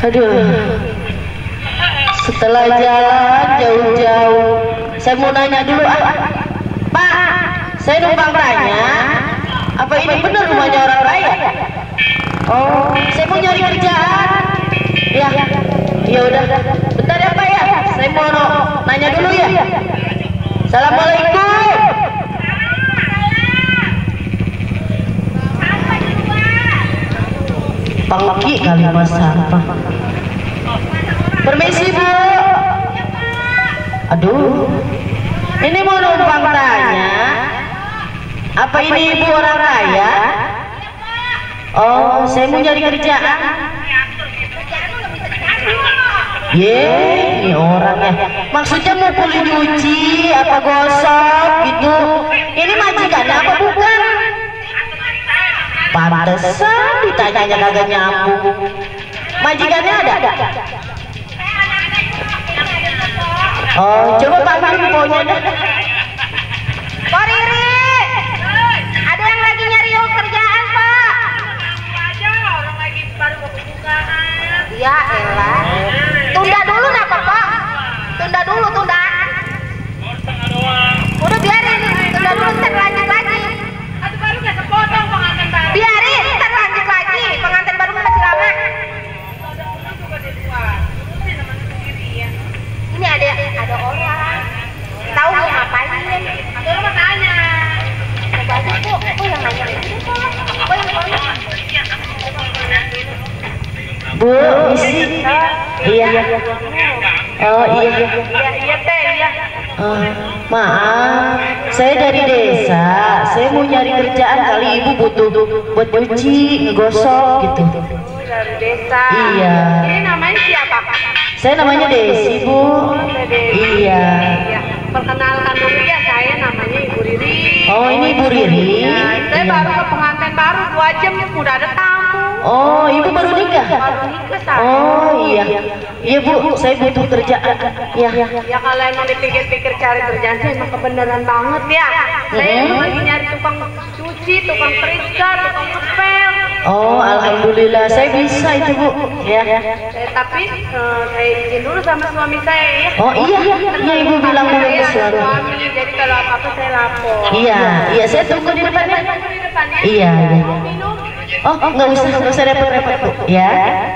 Aduh, setelah jalan jauh-jauh, saya mau nanya dulu, ah, Pak, saya numpang tanya, apa ini benar rumahnya orang kaya? Oh, saya mau nyari kerjaan. Ya, ya udah, bentar ya Pak ya, saya mau nanya dulu ya. Assalamualaikum. Pangki kali mas sampah. Permisi Bu. Aduh, ini mau numpang tanya, apa ini ibu orang kaya? Oh, saya mau nyari kerjaan. Ye, ini orangnya. Maksudnya mau kulit nyuci, apa gosok gitu. Ini majikannya apa bukan? Pantesan ditanyanya kagak nyambung. Majikannya ada? Oh, coba panggil infonya deh. Pak Riri, ada yang lagi nyari kerjaan Pak. Aja orang lagi baru kebukaan. Ya elah. Tunda dulu napa Pak? Tunda dulu, tunda. Udah biarin, tunda dulu ntar lanjut lagi. Aduh baru nggak sepotong pengantin baru. Biarin, ntar lanjut lagi. Pengantin baru masih lama. Ini ada ada orang. Tahu mau ngapain? Ada orang tanya. Coba aja Bu, oh yang nanya itu Pak. Oh yang nanya. Bu, isi. Iya. Oh iya. Iya iya teh iya. Uh, maaf, saya dari desa. Saya mau nyari kerjaan, kali ibu butuh buat nyuci, ngegosok gitu. Oh, dari desa. Iya. Ini namanya siapa Pak? Saya namanya Desi Bu. Oh, Desi. Iya. Iya. Perkenalkan dulu ya, saya namanya Ibu Riri. Oh ini Ibu Riri. Ya, saya Iya. baru ke pengantin baru dua jam udah ada tamu. Oh ibu baru nikah. Baru nikah saya. Oh iya. Iya Bu, saya butuh kerjaan. Iya. Ya kalau emang dipikir-pikir cari kerjaan sih emang kebenaran banget ya. Saya Hmm. lagi nyari tukang cuci, tukang periksa, tukang ngepel. Oh alhamdulillah saya bisa itu Bu. Ya. Eh, tapi eh, saya izin dulu sama suami saya ya. Oh iya. Iya ibu bilang dulu ke Saya suami. suami, jadi kalau apa-apa saya lapor. Iya. Iya saya tunggu di depan ya. Di depan ya. Iya. Iya. Mau minum? Oh nggak usah nggak usah repot-repot Bu. Ya.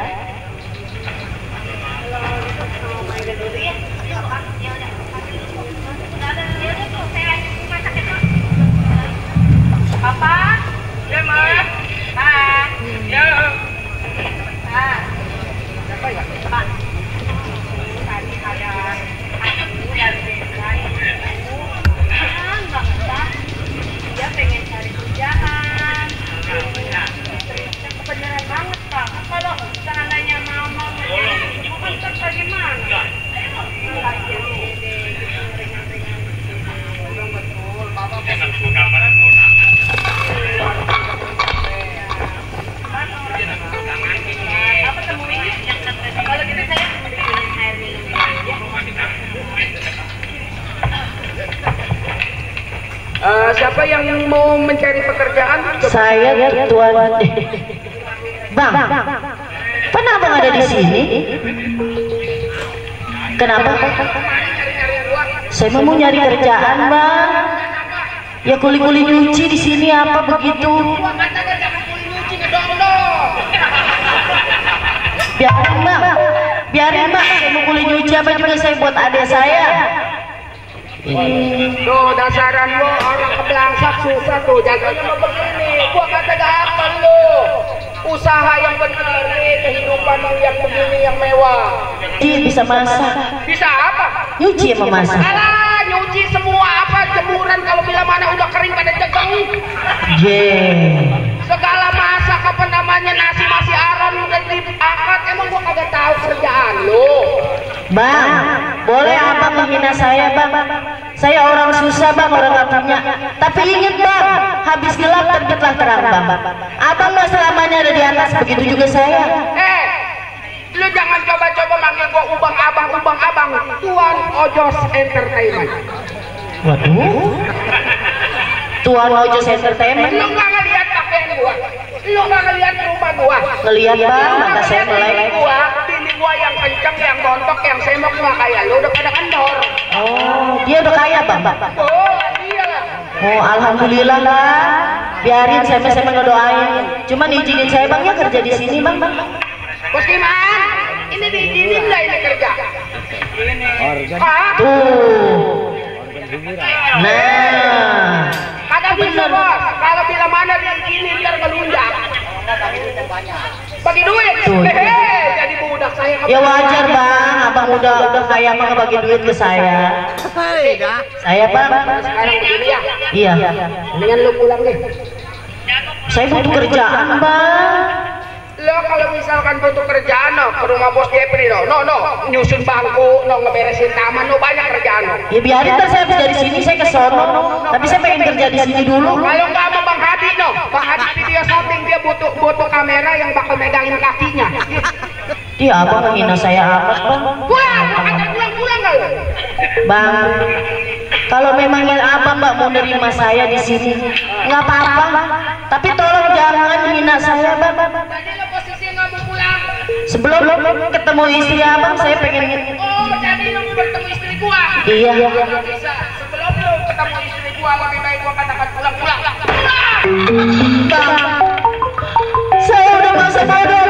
Papa? Ya mas. Ah. Ya. Ah. Siapa ya? Pak. Tadi ada aku dari desa itu. Ah, nggak usah. Dia pengen cari kerjaan. Kebenaran banget Pak. Kalau seandainya mau mau menjadi ibu kan terus bagaimana? Latihan dede gitu ringan-ringan. Belum betul. Papa apa temuin kalau gitu saya bikinin air minum ya. Eh, siapa yang mau mencari pekerjaan? Saya tuan. Bang, pernah Bang ada di sini? Kenapa? Saya mau nyari kerjaan Bang. Ya kuli-kuli nyuci di sini apa begitu? Biarin Bang, biarin Bang. Saya mau kuli nyuci apa juga saya buat adik saya. Tuh dasaran lo orang kebelangsak susah tuh jaganya mau begini. Gua kata gak apa lo. Usaha yang benar nih, kehidupan yang begini yang mewah. Dia bisa masak, Bisa apa? nyuci sama masak. Alah, nyuci semua apa jemuran kalau bila mana udah kering pada jegeng. Yeah. Segala masak apa namanya nasi masih aron udah diangkat. Emang gua kagak tahu kerjaan lo. Bang, boleh abang menghina saya Bang. Saya orang susah Bang, orang gak punya. Tapi ingat Bang, habis gelap terbitlah terang Bang. Abang gak selamanya ada di atas, begitu juga saya. Eh, lu jangan coba-coba manggil gua ubang abang, ubang abang. Tuan Ojos Entertainment. Waduh. Tuan Ojos Entertainment. Lu nggak ngeliat pakaian gua, lu nggak ngeliat rumah gua. Ngeliat Bang, mata saya Ngeliat melek. bini gua, bini gua yang kenceng, yang gontok, yang semok nggak kayak lu udah pada kendor. Oh, dia udah kaya bang. Oh, iya lah. Oh, alhamdulillah lah. Biarin saya saya ngedoain. Cuman izinin saya bang ya kerja di sini bang. Bos gimana? Ini diizinin nggak ini kerja? Ah? Tuh. Nah. Kagak bisa bos. Kalau bila mana diizinin ntar ngelunjak. Bagi duit. Hehe, jadi budak saya. Ya wajar bang, abang udah udah kaya mah ngebagi duit ke saya. Saya bang. Sekarang begini ya. Iya. Mendingan lu pulang deh. Saya butuh kerjaan bang. Lo kalau misalkan butuh kerjaan no, ke rumah bos Jepri no, no, no, nyusun bangku, no, ngeberesin taman, no, banyak kerjaan no. Ya biarin ntar saya dari sini saya ke sono. Tapi saya pengen kerja di sini dulu. Kalau nggak mau Bang Hadi no, Bang Hadi video shooting dia butuh butuh kamera yang bakal megangin kakinya. Dia abang menghina saya amat bang. Pulang, ada pulang-pulang nggak lo? Bang, kalau memangnya abang mbak mau nerima saya di sini, nggak apa-apa. Tapi tolong jangan hina saya bang. Jadi lo posisi nggak mau pulang? Sebelum ketemu istri abang, saya pengen. Oh, jadi lo mau bertemu istri gua? Iya. Nggak bisa. Sebelum lo ketemu istri gua, lebih baik gua katakan pulang-pulang. Pulang. Bang, saya udah masa bodoh.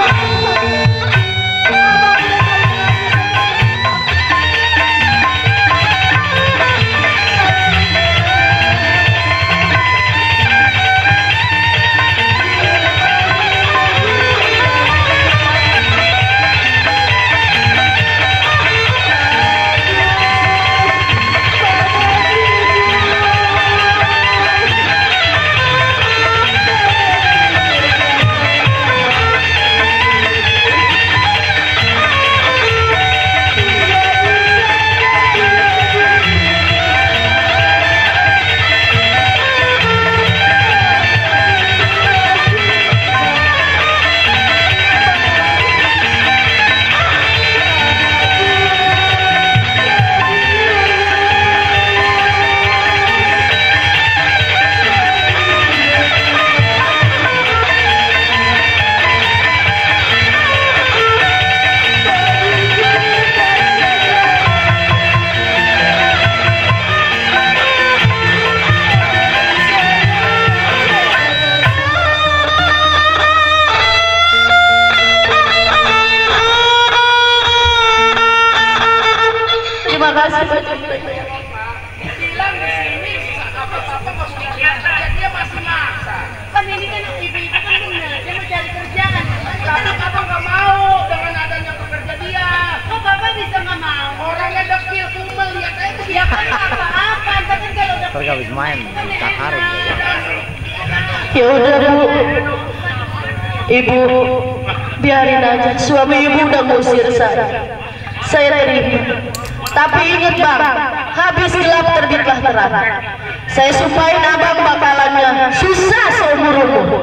Terima kasih. Bilang di sini apa-apa nggak punya kerja, dia masih maksa. Kan ini kan ibu-ibu kan benar, dia mau cari kerjaan. Tapi bapak nggak mau dengan adanya pekerja dia. Kok bapak bisa nggak mau? Orangnya dekil, kumel, lihat aja tuh. Ya kan nggak apa-apa, ntar kan kalau udah Ntar habis main, cakar. Ya udah bu, ibu biarin aja. Suami ibu udah ngusir saya. Saya terima. Tapi ingat bang, habis gelap terbitlah terang. Saya sumpahin abang bakalannya susah seumur umur.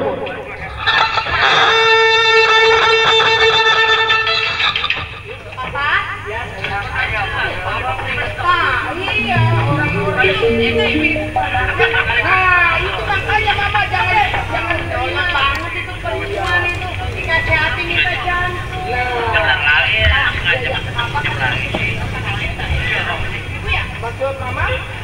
Papa? Pak, iya orang-orang ini. Nah, itu makanya mama jangan jangan terima. Banget itu perempuan itu dikasih hati minta jantung. Maksud mama?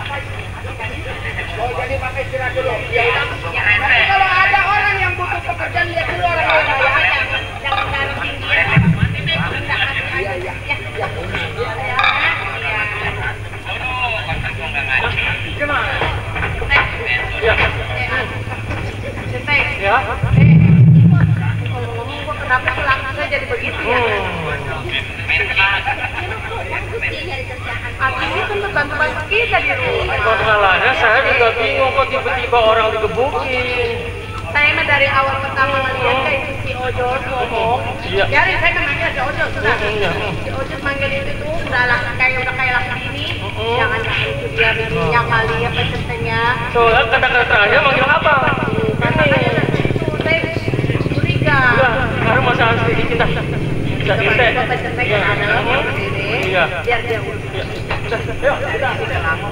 Oh, jadi pakai istirahat dulu. Ya udah. Tapi kalau ada orang yang butuh pekerjaan lihat dulu orang yang kaya. Jangan taruh tinggi ya. Iya, iya. Ya. Kenapa langsung jadi begitu ya? Artinya kan bantu-bantu kita di rumah. Masalahnya saya juga bingung kok tiba-tiba orang digebukin. Saya mah dari awal pertama ngeliat kayak itu si Ojo ngomong. Iya. Jadi saya kan manggil si Ojo sudah. Iya. Si Ojo manggil itu tuh udah lah kayak udah kayak laki ini. Jangan jangan itu dia bikinnya kali ya pecentennya. Soalnya kata-kata terakhir manggil apa? Karena kayak itu saya curiga. Udah, sekarang masalah sedikit kita. Kita Coba kita. pecentennya ada sini. Iya. Biar dia urus. Ayo, kita kita ngomong.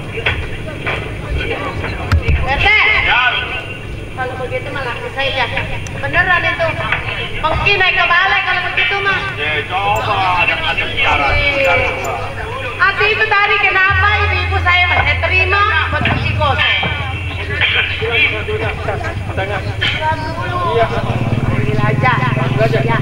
Rete. Kalau begitu malah saya ya. Beneran itu. Mungkin naik ke balai kalau begitu mah. Ati itu tadi kenapa ibu-ibu saya masih terima buat cuci kosong? Iya. Ambil aja. Ya.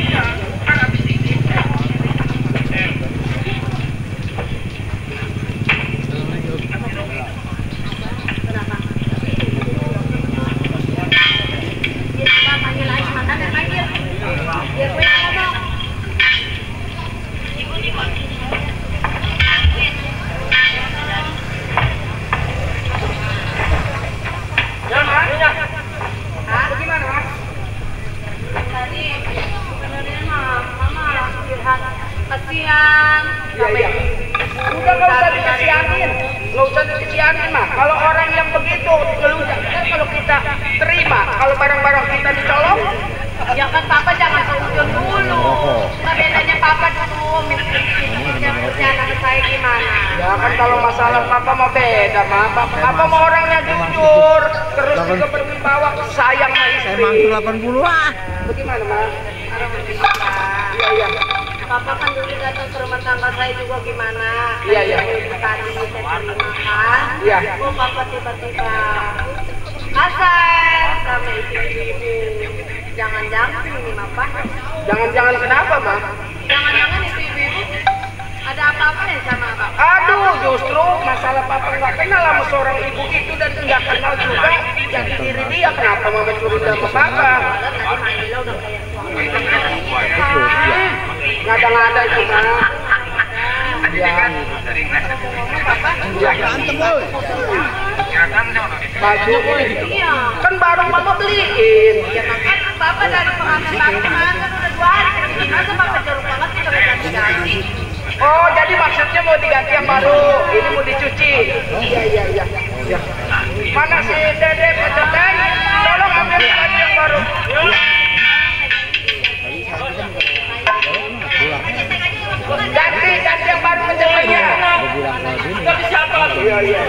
Kasihan. Iya, iya. Udah nggak usah dikasihanin, nggak usah dikasihanin mah. Kalau orang yang begitu ngeludah, kan kalau kita terima, kalau barang-barang kita dicolong, Ya kan papa jangan seujon dulu. Nah, bedanya papa dulu yang kerja anak saya gimana? ya kan kalau masalah papa mau beda mah. Papa, papa mau orangnya jujur, terus juga berwibawa, sayang sama Saya istri. manggil delapan puluh ah. Bagaimana mah? Kalau begini Pak. Iya, iya. Papa kan dulu datang ke rumah tangga saya juga gimana? Iya, iya. Tadi saya terima kan? Iya. Oh papa tiba-tiba kasar sama ibu-ibu. Jangan-jangan ini papa. Jangan-jangan kenapa mah? Jangan-jangan itu ibu-ibu ada apa-apa ya sama papa? Aduh, justru masalah papa nggak kenal sama seorang ibu itu dan nggak kenal juga jadi diri dia. Kenapa mama curiga sama papa? Tadi Manila udah kayak suami. Ngada-ngada itu mah. Ya. Ya. Baju ini Iya. kan baru mama beliin. Ya makanya papa dari pengantin papa kan udah dua hari kesini. Masa papa jorok banget sih kalau ganti-ganti? Oh, jadi maksudnya mau diganti yang baru. Ini mau dicuci. Iya, iya, iya. Ya. Mana si Dede Petetan? Tolong ambil baju yang baru. Ganti, ganti yang baru kecepatnya. Tapi siapa? Iya, iya.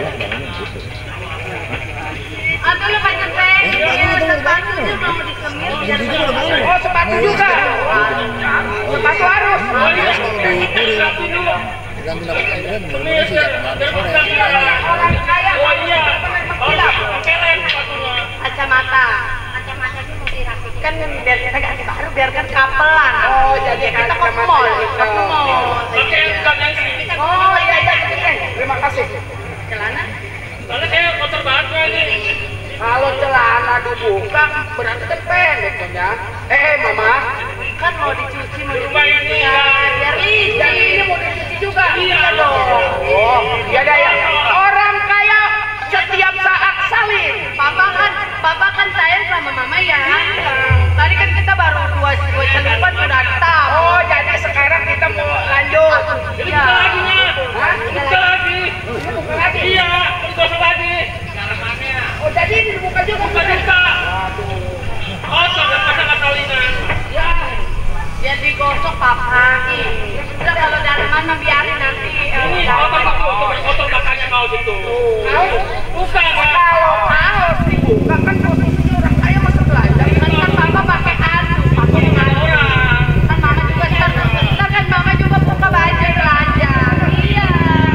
Atau lo pakai teh? Iya, sepatu juga mau disemir biar semir. Oh, sepatu juga. Sepatu harus. Rapi dulu. Mirja, Orang kaya. oh iya. Oh, kelek sepatunya. Kacamata. Kacamata sih mau dirapikan kan biar kita ganti baru biarkan kapelan. Oh, jadi kita ke kacamata mall, itu. ke mall. Pakai yang sini. Oh, iya, iya. Terima kasih. Celana? Soalnya kayak kotor banget ini. Kalau celana dibuka berarti kan pendek kan ya. Eh, mama. Kan mau dicuci mau Rumah dicuci ini ya. kan. Biar Yang ini licin. mau dicuci juga. Iya dong. Oh, iya dah ya. Orang kaya setiap saat salin. Papa kan, papa kan sayang sama mama ya. Tadi kan kita baru dua dua celupan udah tahu. Oh, jadi sekarang kita mau lanjut. Jadi Iya. buka lagi nih. Hah? Buka lagi. Buka lagi. Iya, digosok lagi. Oh, jadi ini dibuka juga. Buka juga. Oh, sampai pasang salinan. Ya. Biar digosok papa. Udah kalau dalaman mah biarin nanti. eh, Ini kotor itu, kotor kotor belakangnya kau situ. Kaos. Bukan, Kak. Kalau kaos dibuka kan posisinya orang kaya masuk belanja. Kan kan papa pakai anu, pakai anu. Kan mama juga ntar, ntar kan mama juga buka baju belanja. Iya.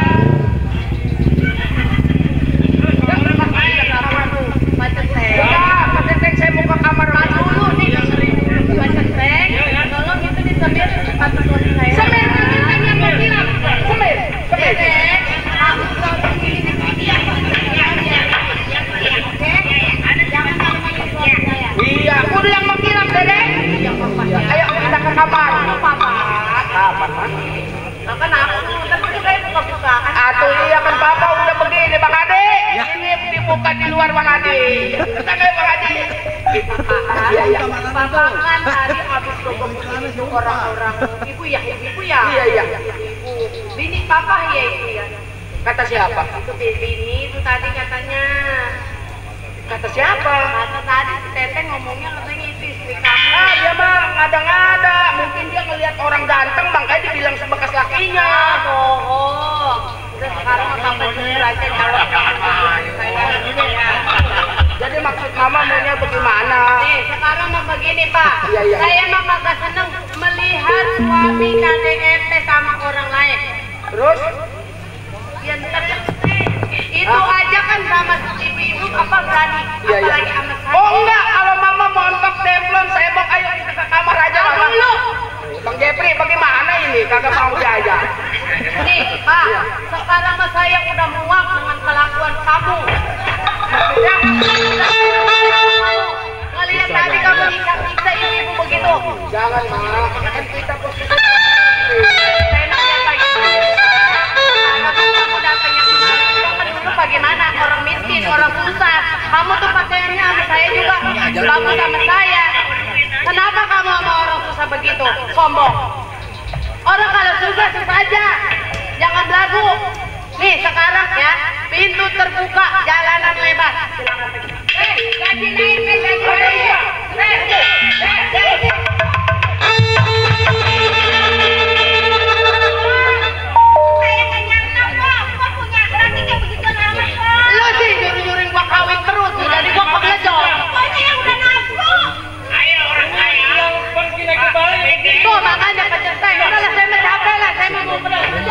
Baca teh. Udah, ketetek saya mau ke kamar Pak dulu nih dengerin dulu. Baca teh. Tolong itu disemir sepatu suami saya. Semir, semir, kan yang mau bilang. Semir, semir. Teh, aku kalau begini dia. Oke? Jangan kalau manggil suami saya. Iya, udah yang menghilang, Dede. Yang papa ya. Ayo kita ke kamar. Papa. Kapan, Mas? Nah, kan aku kan tadi saya buka-buka kan. Atuh iya kan Papa udah begini, Bang Ade. Ini dibuka di luar Bang Ade. Kita ke Bang Ade. Iya, iya. Papa kan tadi habis gogok itu orang-orang ibu ya, ibu ya. Iya, iya. Ibu. Bini papa ya itu ya. Kata siapa? Itu bini itu tadi katanya. Kata siapa? Kata tadi si Teteh ngomongnya katanya itu istri kamu. Ah, dia mah ngada-ngada. Mungkin dia ngelihat orang ganteng, makanya dibilang sebekas lakinya. Ah, bohong. Udah sekarang mah papa jujur aja jawab. Saya dulu ya. Jadi maksud Mama maunya bagaimana? Nih, sekarang mah begini Pak. Iya, iya. Saya mah kagak seneng melihat suami K D R T sama orang lain. Terus? Ya terus itu aja kan sama ibu-ibu apa berani? Iya, iya. Apalagi sama saya. Oh enggak, kalau mama montok demplon, saya bawa ayo kita ke kamar aja. Tahu Mama. dulu. Bang Jepri, bagaimana ini? Kagak mau aja. Nih, Pak, sekarang mah saya udah muak dengan kelakuan kamu. Maksudnya, ngelihat tadi kamu nyiksa-nyiksa ibu-ibu begitu. Jangan, Ma. Kan kita positif. Saya nanya bagaimana? Kamu datangnya kemana? Kan dulu bagaimana? Orang miskin, orang susah. Kamu tuh pakaiannya sama saya juga bagus sama saya. Kenapa kamu sama orang susah begitu? Sombong. Orang kalau susah susah aja. Jangan belagu. Nih sekarang ya, pintu terbuka, jalanan lebar. Silakan. Eh, gaji naik, eh, gaji naik. Eh, eh, eh. Saya kenyang kok, kok punya berarti kayak begitu amat kok. Lu sih nyuruh-nyuruhin gua kawin terus, jadi gua kebledok. Pokoknya yang udah nafsu. Ayo orang kaya. Yang pergi naik ke balik. Tuh makanya pecertai. Udah lah, saya mencapai lah, saya mau pergi aja.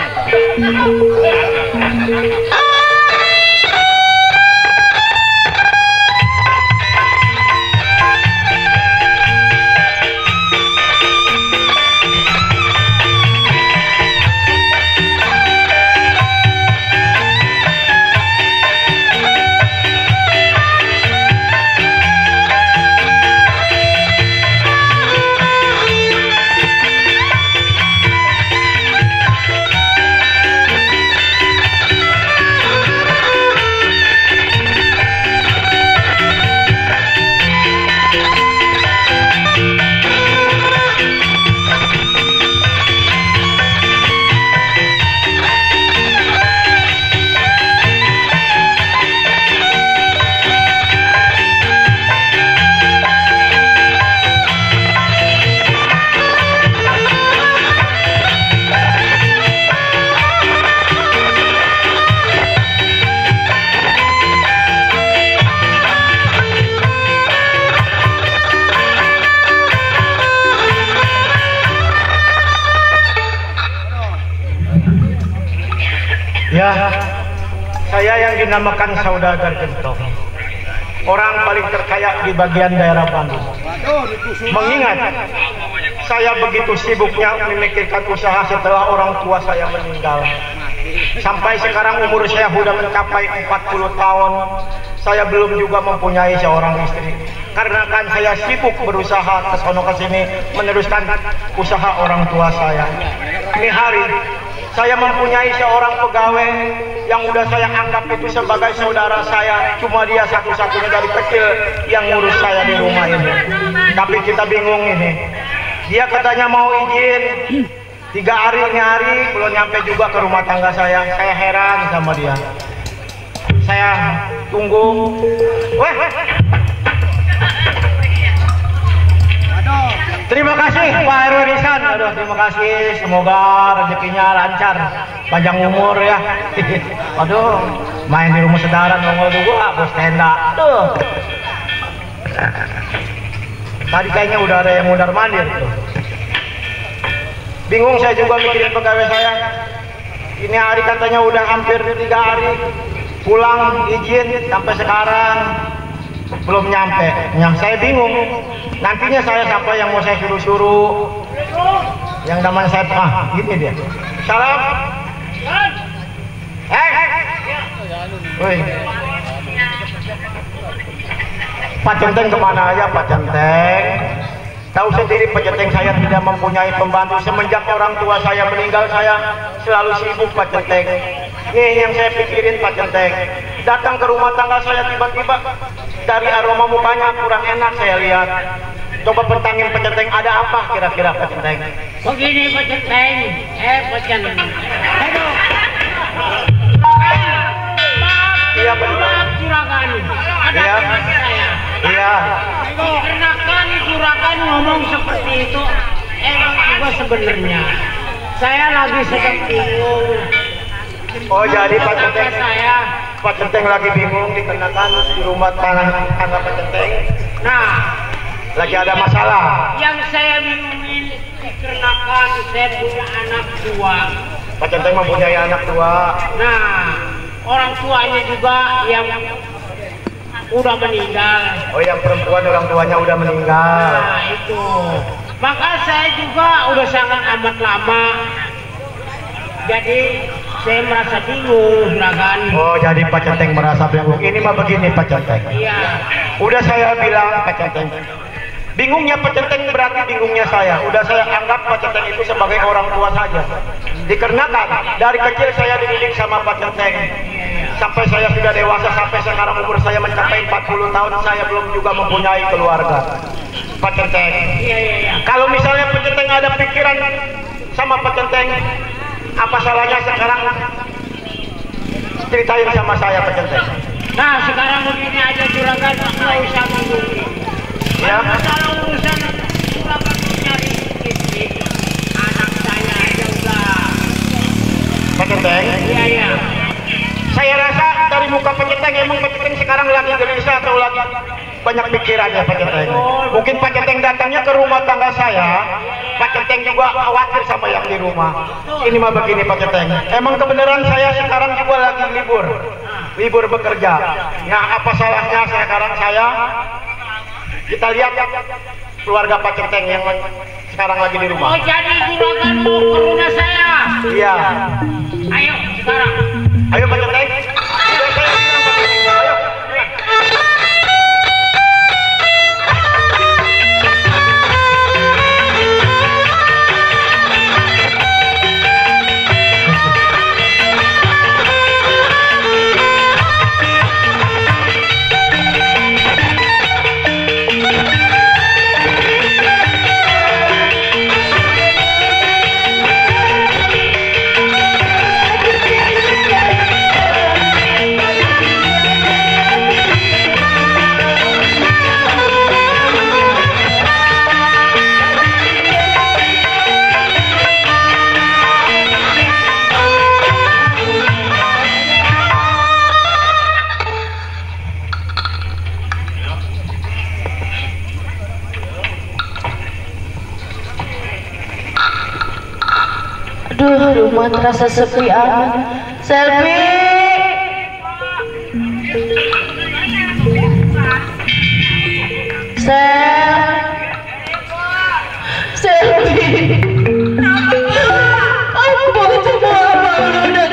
Ya, saya yang dinamakan Saudagar Gentong, orang paling terkaya di bagian daerah Bandung. Mengingat saya begitu sibuknya memikirkan usaha setelah orang tua saya meninggal. Sampai sekarang umur saya sudah mencapai empat puluh tahun, saya belum juga mempunyai seorang istri. Karena kan saya sibuk berusaha ke sono ke sini meneruskan usaha orang tua saya. Ini hari saya mempunyai seorang pegawai yang udah saya anggap itu sebagai saudara saya. Cuma dia satu-satunya dari kecil yang ngurus saya di rumah ini. Tapi kita bingung ini. Dia katanya mau izin tiga hari nyari, belum nyampe juga ke rumah tangga saya. Saya heran sama dia. Saya tunggu. Weh, terima kasih Pak R W Risan. Aduh, terima kasih. Semoga rezekinya lancar, panjang umur ya. Aduh, main di rumah saudara nongol juga, bos tenda. Aduh. Tadi kayaknya udah ada yang mundar mandir tuh. Bingung saya juga mikirin pegawai saya. Ini hari katanya udah hampir tiga hari pulang izin sampai sekarang belum nyampe. Yang saya bingung, nantinya saya siapa yang mau saya suruh-suruh, yang namanya saya ah gini dia. Salam. Eh, woi, Pak Centeng kemana aja Pak Centeng? Tahu sendiri Pak Centeng saya tidak mempunyai pembantu. Semenjak orang tua saya meninggal, saya selalu sibuk Pak Centeng. Ini yang saya pikirin Pak Centeng. Datang ke rumah tangga saya tiba-tiba dari aroma mukanya kurang enak saya lihat. Coba pentangin Pak Centeng, ada apa kira-kira Pak Centeng? Begini Pak Centeng, eh Pak Centeng. Aduh. Iya benar. Juragan. Ada Iya. saya. Iya. Dikarenakan juragan ngomong seperti itu, emang juga sebenarnya saya lagi sedang bingung. Oh jadi Pak Centeng, saya. Pak Centeng lagi bingung dikarenakan di rumah tanah tangga Pak Centeng Nah, lagi ada masalah. yang saya bingung ini dikarenakan saya punya anak tua. Pak Centeng mempunyai anak tua. Nah, orang tuanya juga yang udah meninggal. Oh, yang perempuan orang tuanya udah meninggal. Nah, itu. Maka saya juga udah sangat amat lama. Jadi saya merasa bingung, Juragan. Oh, jadi Pak Centeng merasa bingung. Ini mah begini Pak Centeng. Iya. Udah saya bilang Pak Centeng. Bingungnya Pak Centeng berarti bingungnya saya. Udah saya anggap Pak Centeng itu sebagai orang tua saja. Dikarenakan dari kecil saya dididik sama Pak Centeng. Sampai saya sudah dewasa, sampai sekarang umur saya mencapai empat puluh tahun, saya belum juga mempunyai keluarga. Pak Centeng. Iya, iya, iya. Kalau misalnya Pak Centeng ada pikiran sama Pak Centeng, apa salahnya sekarang ceritain sama saya Pak Centeng? Nah, sekarang begini aja Juragan, nggak usah bingung. Ya. Kalau urusan Juragan mencari istri, anak saya aja udah. Pak Centeng? Iya, iya. Saya rasa dari muka Pak Centeng emang Pak Centeng sekarang lagi gelisah atau lagi banyak pikirannya Pak Centeng. Mungkin Pak Centeng datangnya ke rumah tangga saya, Pak Centeng juga khawatir sama yang di rumah. Ini mah begini Pak Centeng, emang kebenaran saya sekarang juga lagi libur, libur bekerja. Nah, apa salahnya sekarang saya? Kita lihat keluarga Pak Centeng yang sekarang lagi di rumah. Oh, jadi Juragan mau ke rumah saya? Iya. Ayo sekarang. Ayo Pak Centeng. Udah saya bilang Pak Centeng. Ayo. Aduh, rumah terasa sepi amat. Selfie. Sel. Selfie. Apa itu mama udah.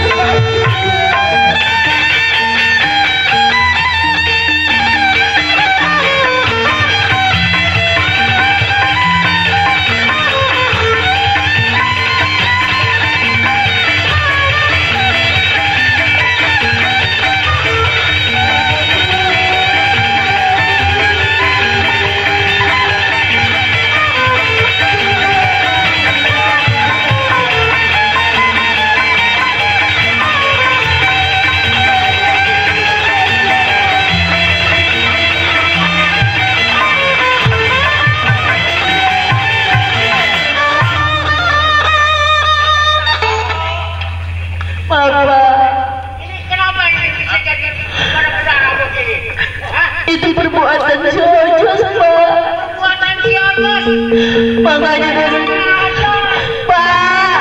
Itu perbuatan Jojos, Pak. Perbuatan Jojos. Makanya dari Pak.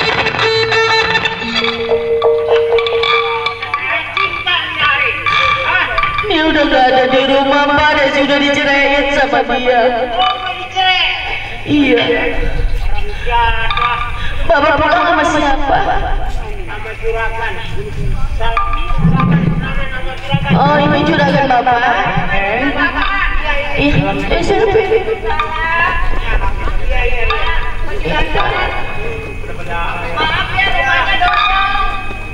Dia udah gak ada di rumah, Pak. Dia sudah diceraiin sama dia. Oh, dicerai? Iya. Bapak pulang sama siapa? Sama Juragan. Oh, ini Juragan Bapak. Ih, eh siapa? Maaf ya, rumahnya dong.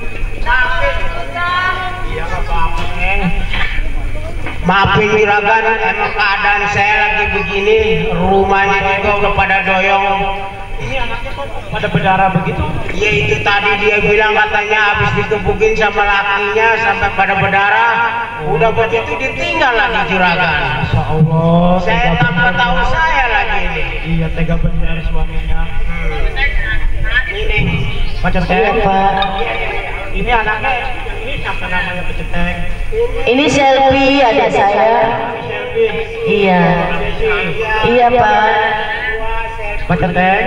Maafin Juragan, emang keadaan saya lagi begini, rumahnya juga udah pada doyong. Ini anaknya kok pada berdarah begitu? Iya, itu tadi dia bilang katanya habis dikebukin sama lakinya sampai pada berdarah. Udah begitu ditinggal lagi Juragan. Masya Allah. Saya tanpa tahu saya lagi ini. Iya, tega benar suaminya. Ini Pak Centeng. Iya, Pak. Ini anaknya, ini siapa namanya Pak Centeng? Ini Selfie, adik saya. Selfie. Iya. Iya, Pak. Pak Centeng.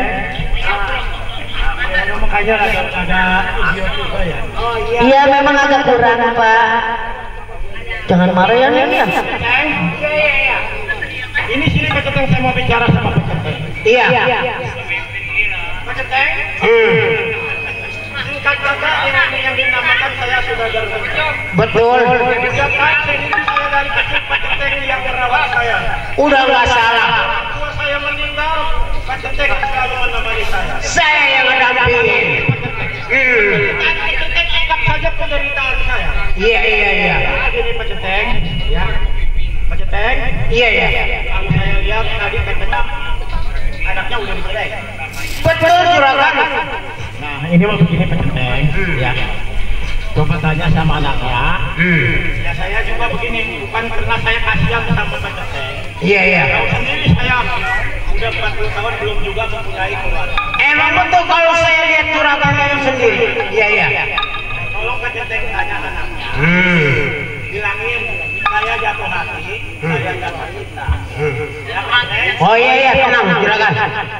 Ah, makanya ada ada video juga ya. Oh iya. Iya memang agak kurang Pak. Jangan marah ya Neng ya. Iya iya iya. Ini sini Pak Centeng, saya mau bicara sama Pak Centeng. Iya. Pak Centeng. Hmm. Singkat kata yang, yang dinamakan saya Saudagar Gentong. Betul. Sejak kecil saya dari kecil Pak Centeng yang merawat saya. Udah nggak salah. Tua saya meninggal, Pak Centeng selalu menemani saya. Saya yang mendampingi. Hmm. Pak Centeng anggap saja penderitaan saya. Iya iya iya. Nah, gini Pak Centeng, ya. Pak Centeng. Iya iya. Kalau saya lihat tadi katanya anaknya udah dicerai. Betul juragan. Nah ini mau begini Pak Centeng, ya. Coba tanya sama anaknya. Hmm. Ya saya juga begini, bukan karena saya kasihan sama Pak Centeng. Iya iya. Tahu sendiri saya udah empat puluh tahun belum juga mempunyai keluarga. Emang betul kalau saya lihat juragan yang sendiri. Iya iya. Tolong Pak Centeng tanya anaknya. Hmm. Bilangin saya jatuh hati, saya jatuh cinta. Hmm. Ya Pak Centeng. Oh iya iya tenang juragan.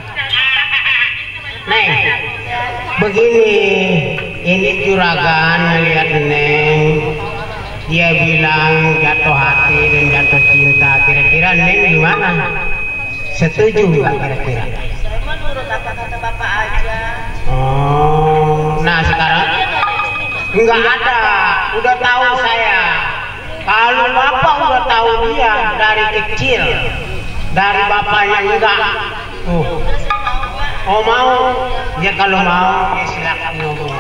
Neng, begini, ini juragan melihat Neng, dia bilang jatuh hati dan jatuh cinta. Kira-kira Neng gimana? Setuju nggak kira-kira? Saya mah nurut apa kata bapak aja. Oh, nah sekarang nggak ada, udah tahu saya. Kalau bapak udah tahu dia dari kecil, dari bapaknya enggak. Tuh. Oh mau, ya kalau mau, ya silakan ngomong.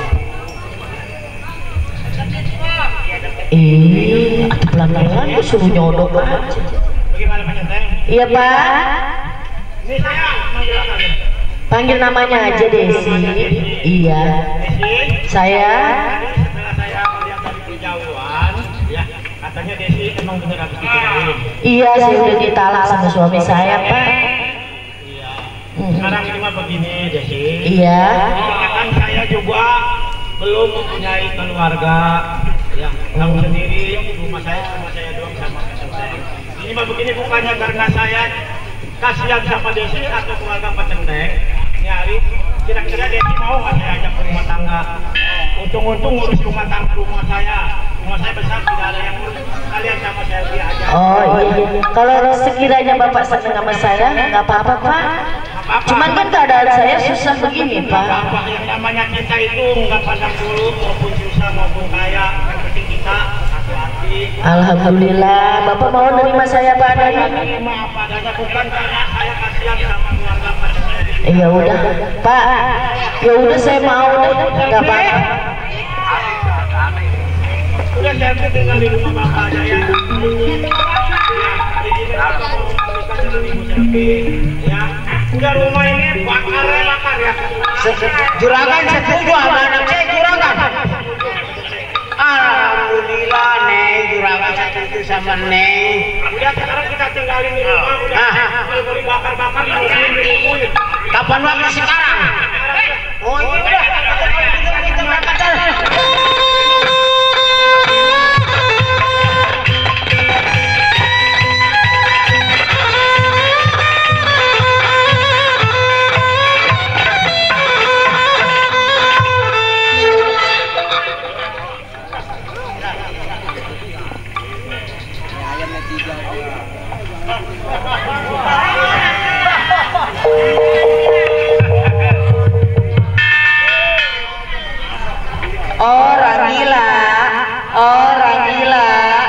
Eh, pelan-pelan lu suruh nyodok aja. Bagaimana Pak Centeng? Iya Pak. Ini saya manggil apa nih? Panggil namanya aja Desi. Iya. Desi. Saya. Tadi setelah saya melihat dari kejauhan, ya katanya Desi emang bener habis ditinggalin. Iya, saya udah ditalak sama suami saya Pak. Sekarang ini mah begini Desi. Iya. Kan saya juga belum mempunyai keluarga. Ya, tahu sendiri rumah saya cuma saya doang sama Pak Centeng. Ini mah begini bukannya karena saya kasihan sama Desi atau keluarga Pak Centeng. Nyari kira-kira Desi mau nggak saya ajak ke rumah tangga? Untung-untung ngurus rumah tangga rumah saya. Rumah saya besar tidak ada yang ngurus. Kalian sama saya dia aja. Oh iya. Kalau sekiranya Bapak senang sama saya, nggak apa-apa Pak. Apa-apa. Cuman kan keadaan saya susah begini Pak. Apa yang namanya cinta itu nggak pandang bulu maupun susah maupun kaya, yang penting kita satu hati. Alhamdulillah, Bapak mau nerima saya Pak adanya. Terima apa adanya bukan karena saya kasihan sama keluarga Pak Centeng. Ya udah Pak, ya udah saya mau deh, nggak apa-apa. Udah saya tinggal di rumah bapak aja ya. Ya, udah rumah ini bakar ya bakar ya. Juragan setuju sama anak saya juragan. Alhamdulillah Neng, juragan setuju sama Neng. Udah sekarang kita tinggalin di rumah. Udah beli bakar-bakar mungkin dirukuin. Kapan waktu sekarang? Oh iya udah, kita berangkat dah. Orang gila, orang gila.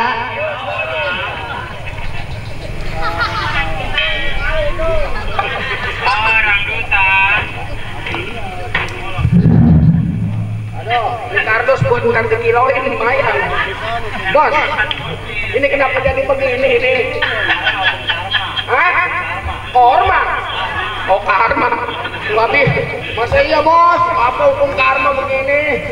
Orang duta. Aduh, Ricardo buat bukan dikiloin lumayan. Bos, ini kenapa jadi begini ini? Hah? Korma? Oh karma. Wabi, masa iya bos? Apa hukum karma begini?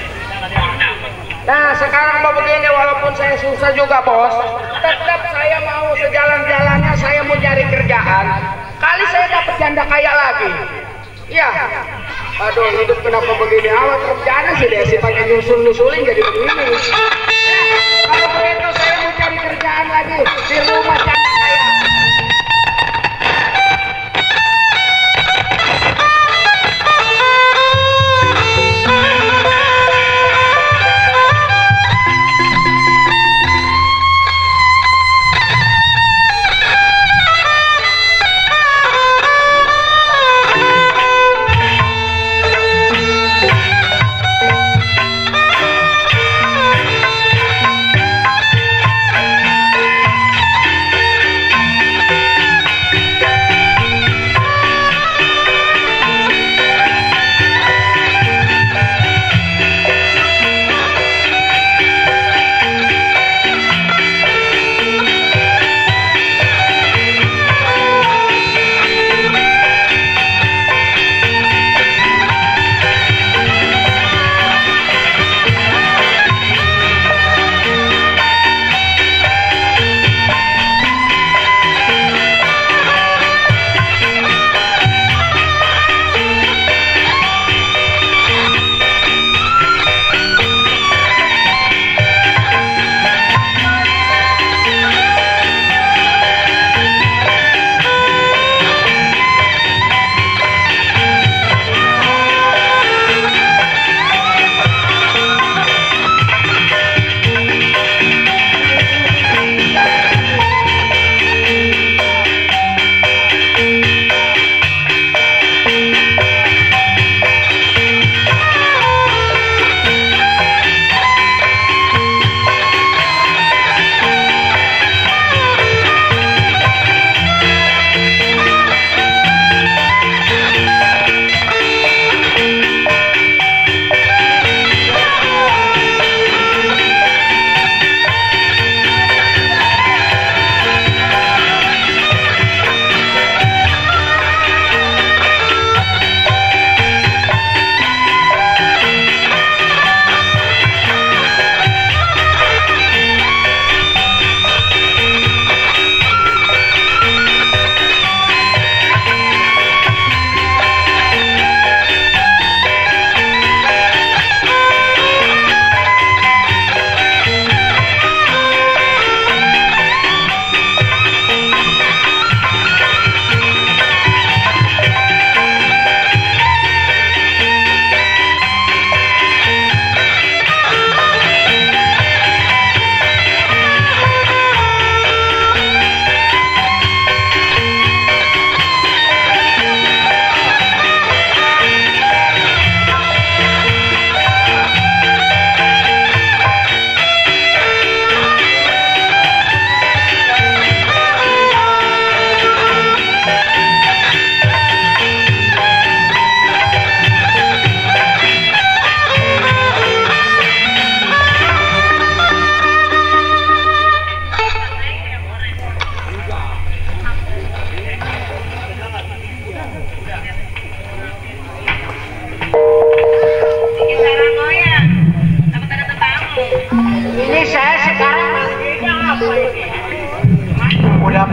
Nah sekarang mau begini, walaupun saya susah juga bos, tetap saya mau sejalan-jalannya, saya mau cari kerjaan. Kali saya dapat janda kaya lagi. Iya. Aduh, hidup kenapa begini amat? Kerjaan sih Desi pakai nyusul-nyusulin jadi begini. Eh, kalau begitu saya mau cari kerjaan lagi di rumah janda kaya.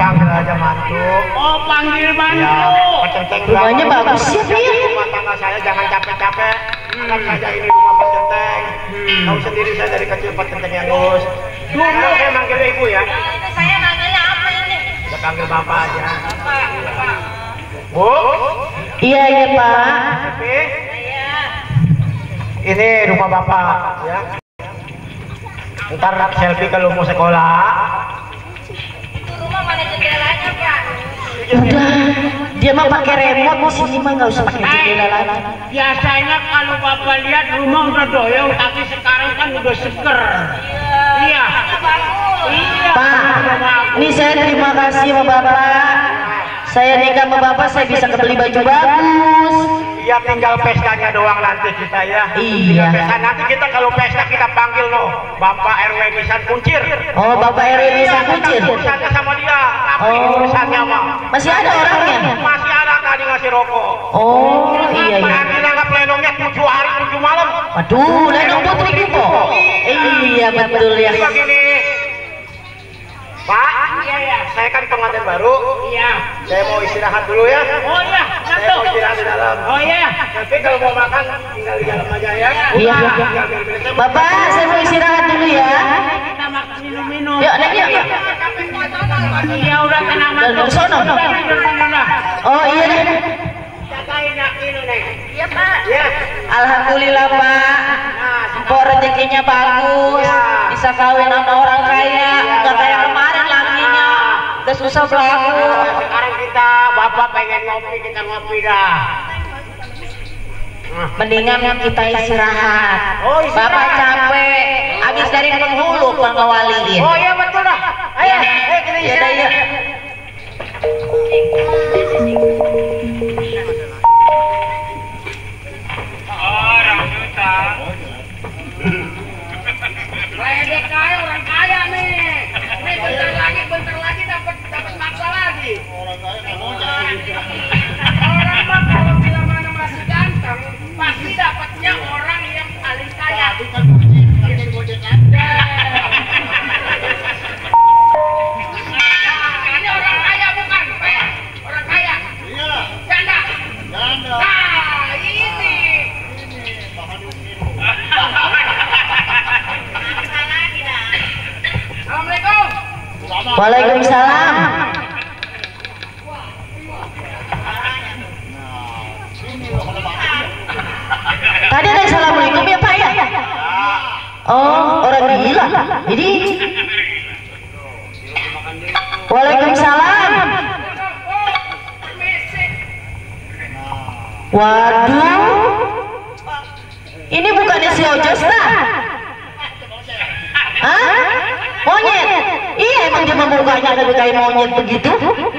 panggil aja mantu. Oh, panggil mantu. Ya, Pak Centeng. Rumahnya bagus ya, Pi. Rumah tangga saya jangan capek-capek. Anggap saja ini rumah Pak Centeng. Tahu sendiri saya dari kecil Pak Centeng yang ngurus. Dulu saya manggil ibu ya. Ini saya manggilnya apa ini? Saya panggil bapak aja. Bu. Iya, iya, Pak. Tapi, ini rumah bapak ya. Ntar selfie kalau mau sekolah. Itu rumah mana jendelanya, Pak? Udah, dia mah pakai remote, di sini mah nggak usah pakai jendela lagi. Biasanya kalau bapak lihat rumah udah doyong, tapi sekarang kan udah seger. Iya. Iya. Pak, ini saya terima kasih sama Bapak. Saya nikah sama Bapak, saya bisa kebeli baju bagus. Ya tinggal pestanya doang nanti kita ya. Iya. Tinggal pesta nanti kita kalau pesta kita panggil no Bapak R W Nisan Kuncir. Oh, Bapak R W Nisan Kuncir. Urusannya sama dia. Tapi Oh. urusannya mah. Masih ada orangnya? Masih ada tadi ngasih rokok. Oh, iya, iya. Nanti nangkap lenongnya tujuh hari tujuh malam. Waduh, lenong putri gitu. Iya, betul ya. Jadi begini. Pak, saya kan pengantin baru. Iya. Saya mau istirahat dulu ya. Oh iya, Saya mau istirahat di dalam. Oh iya. Tapi kalau mau makan tinggal di dalam aja ya. Iya, iya. Bapak, saya mau istirahat dulu ya. Kita makan minum-minum. Yuk, naik yuk. yuk. Iya udah tenang Dan ke sono. Oh, iya deh. Jagain aku ini nih. Iya, Pak. Ya. Alhamdulillah, Pak. Empok rezekinya bagus. Bisa kawin sama orang kaya. Enggak kayak kemarin lakinya. Udah susah banget. Sekarang kita bapak pengen ngopi, kita ngopi dah. Mendingan kita istirahat. Oh, istirahat. Bapak capek. Habis dari penghulu pengawaliin. Oh iya betul dah. Ayo, Ya. ayo kita Ya, istirahat. ya. Ledek kaya orang kaya nih. Nih bentar lagi, bentar lagi dapat dapat maksa lagi. Orang mah kalau bila mana masih ganteng, pasti dapatnya orang yang paling kaya. Nah, ini orang kaya bukan? Eh, orang kaya. Iya. Janda. Janda. Nah, ini. Assalamualaikum. Waalaikumsalam. Tadi ada assalamualaikum ya, Pak ya? Oh, orang gila. Jadi Waalaikumsalam. Waduh. Ini bukannya si Ojos lah? Hah? Monyet? Iya, emang dia membukanya lebih kayak monyet begitu.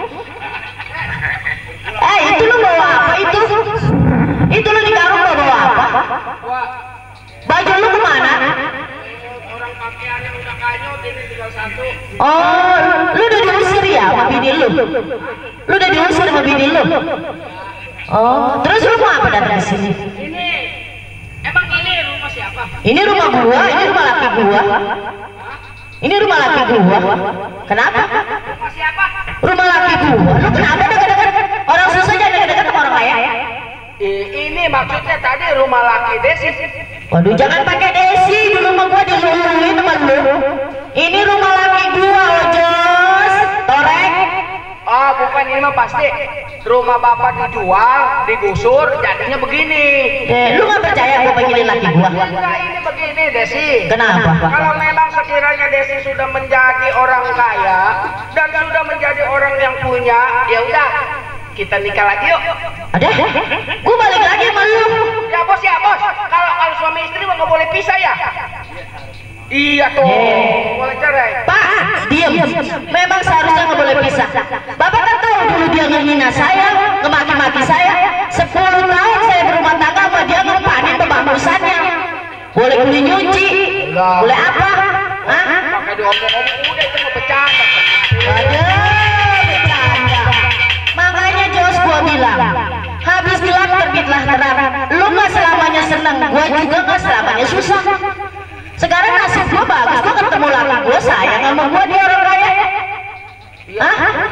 Eh, itu lu bawa apa itu? Itu lu di karung lu bawa apa? Baju lu kemana? Orang pakaian yang udah kanyut ini tinggal satu. Oh, lu udah diusir ya sama bini lu? Lu udah diusir sama bini lu? Oh, terus lu mau apa datang ke sini? Ini emang ini rumah siapa? Ini rumah gua, ini rumah laki gua. Ini rumah laki gua. Kenapa? Rumah siapa? Rumah laki gua. Lu kenapa deket-deket? Orang susah jangan deket-deket sama orang kaya. I- ini maksudnya tadi rumah laki Desi. Waduh, jangan pakai desi di rumah gua diluluin teman lu. Ini rumah laki gua, Ojos. Torek. Oh, bukan ini mah pasti rumah bapak dijual, digusur, jadinya begini. Eh, lu nggak percaya gua panggilin laki gua? Enggak, ini begini Desi. Kenapa? Kalau memang sekiranya Desi sudah menjadi orang kaya dan sudah menjadi orang yang punya, ya udah kita nikah lagi yuk. Ada? Gua balik lagi sama lu. Ya bos ya bos. Kalau kalau suami istri mah nggak boleh pisah ya. Iya tuh. Eh. Boleh cerai. Pak, diam. Memang seharusnya nggak boleh pisah. Bapak kan tahu dulu dia ngehina saya, ngemaki-maki saya. Sepuluh tahun saya berumah tangga sama dia ngempanin pembangusannya. Boleh beli nyuci, boleh apa? Hah? Pakai diomong-omong udah itu mau bercanda. Waduh, bercanda. Makanya Jos gua bilang, habis gelap terbitlah terang. Lu nggak selamanya seneng, gua juga nggak selamanya susah. Sekarang nasib gua bagus, gua ketemu laki gua sayang sama gua, dia orang kaya. Iya, Hah? rumah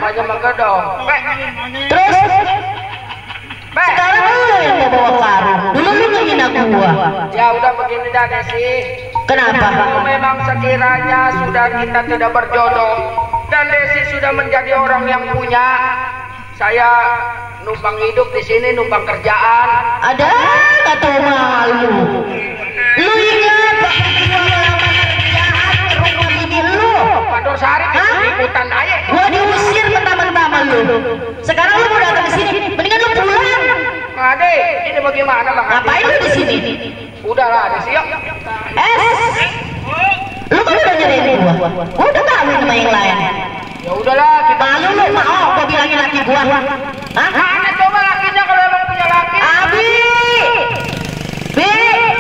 makanya menggedong. Be, Terus sekarang lu yang mau bawa karung. Dulu lu ngehina gua. ya udah begini dah Desi. Kenapa? Kalau memang sekiranya sudah kita tidak berjodoh dan Desi sudah menjadi orang yang punya, saya numpang hidup di sini, numpang kerjaan. Ada nggak tahu malu? Lu ingat waktu gua melamar kerjaan ke rumah bini lu? Pador Sari ikutan aja. Gua diusir mentah-mentah lu. Sekarang lu mau datang ke sini, mendingan lu pulang. Ade, ini bagaimana Bang? Ngapain lu di sini? Udahlah Desi, yuk. Eh, lu kan udah nyerahin gua. Gua udah kawin sama yang lain. Ya udahlah, kita Malu lu mau gua bilangin laki gua. Hah? mana coba lakinya kalau emang punya laki? Abi! Bi!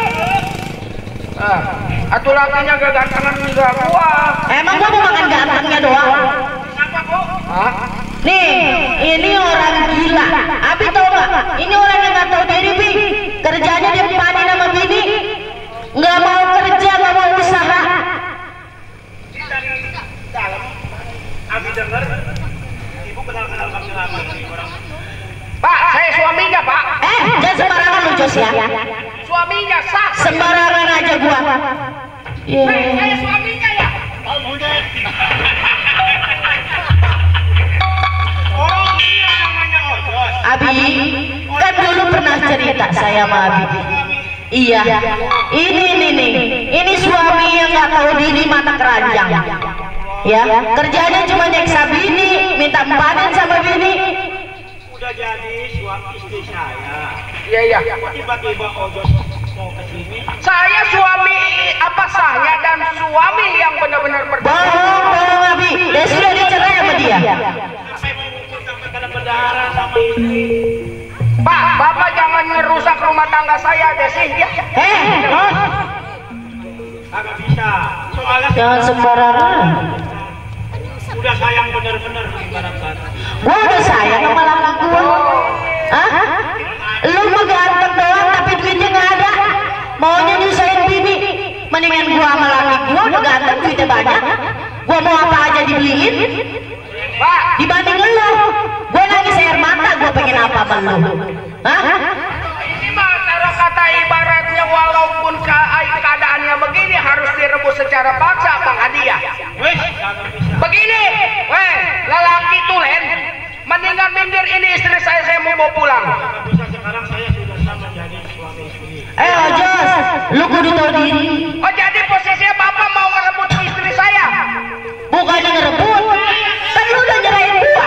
Ah, atuh lakinya gak gantengan juga gua. Emang gua mau makan gantengnya doang? Hah? Nih, ini orang gila. Abi tau gak? Ini orang yang gak tau diri, Bi. Kerjanya dia panin sama bini. Gak mau kerja, gak mau usaha. Abi dengar ibu kenal-kenal kami lama orang. Pak, saya suaminya Pak. Eh, jangan sembarangan lu, Jos ya. Suaminya sah. Sembarangan aja gua. Hei, saya Yeah. suaminya ya. Oh, iya namanya Ojos. Abi, kan dulu pernah cerita saya sama Abi. Iya, ini nih nih, ini suami yang nggak tahu diri mata keranjang. Ya, kerjanya cuma nyeksa bini, minta empatin sama bini. Udah jadi suami istri saya. Iya iya. Tiba-tiba Ojos mau ke sini. Saya suami apa sahnya dan suami yang benar-benar berbeda. Bohong, bohong Abi, dia sudah dicerai sama dia. Saya mau ngumpul sampai kena berdarah sama istri. Pak, Bapak jangan merusak rumah tangga saya, Desi. Ya. Eh, Agak bisa. Soalnya jangan sembarangan. udah sayang bener-bener ibarat kata. Gua udah sayang sama laki gua. Hah? Lu mah ganteng doang tapi duitnya nggak ada. Maunya nyusahin bini. Mendingan gua sama laki gua udah ganteng duitnya banyak. Gua mau apa aja dibeliin. Pak, Dibanding lu, gua nangis air mata. Gua pengen apa sama lu? Hah? ini mah cara kata ibaratnya walaupun ka- keadaannya begini harus direbus secara paksa, Bang Hadiah. Wes, agak bisa. Begini, weh, lelaki tulen, mendingan minggir ini istri saya, saya mau bawa pulang. Agak bisa sekarang saya sudah sama jadi suami istri. Eh, Ojos, lu kudu tau diri. Oh jadi posisinya Bapak mau ngerebut istri saya? Bukannya ngerebut, kan lu udah nyerahin gua.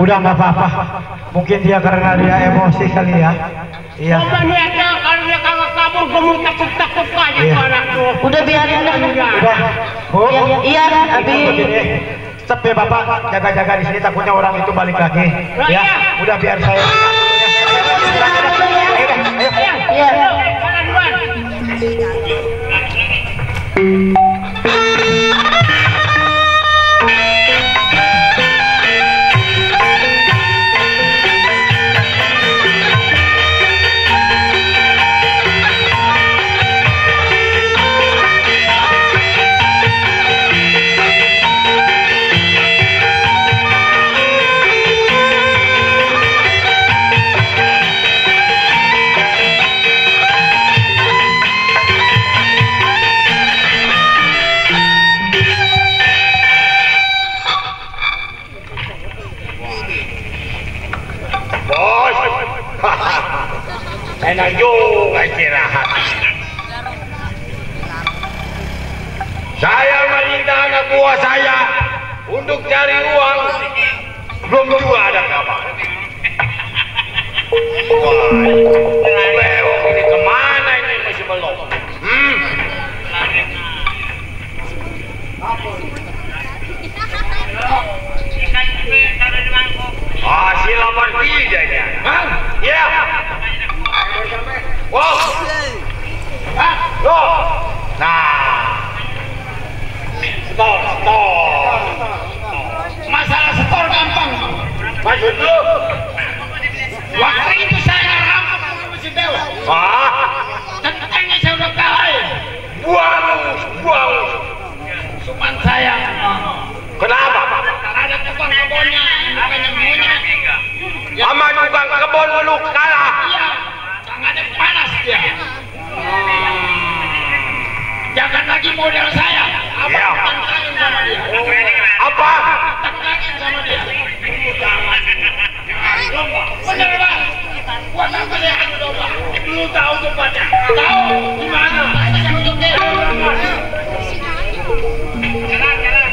Udah nggak apa-apa. Mungkin dia karena dia emosi kali ya. Iya. Coba niatnya kalau dia kalau kabur kamu takut-takut aja Iya. anakku. Udah biarin dah. Udah. Bu. Iya, Abi. Begini. Stop ya Bapak, jaga-jaga di sini takutnya orang itu balik lagi. Ya, udah biar saya. Iya. Enak juga istirahat. Saya meminta anak buah saya untuk cari uang, belum juga ada kabar. Wah, bewok ini kemana ini masih belum? Hmm? Ah, sila partidanya. Hah? Ya. Wow. Hah? Loh. Nah. Setor, setor. Masalah setor gampang. Maksud lu? Waktu itu saya rampok dulu mesin dewa. Ah. Tentangnya saya udah kalah. Buang, buang. Cuman saya. Kenapa? Ada tukang kebunnya, bukannya maunya. Sama tukang kebun lu kalah. Iya. Tangannya panas dia. Jangan lagi model saya. Apa? Ya. Tantangin sama dia. Apa? Tantangin sama dia. Bener bang. Buat apa dia akan mencoba? Lu tahu tempatnya? Tahu di mana? Jalan, jalan.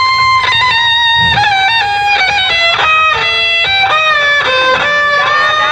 Ada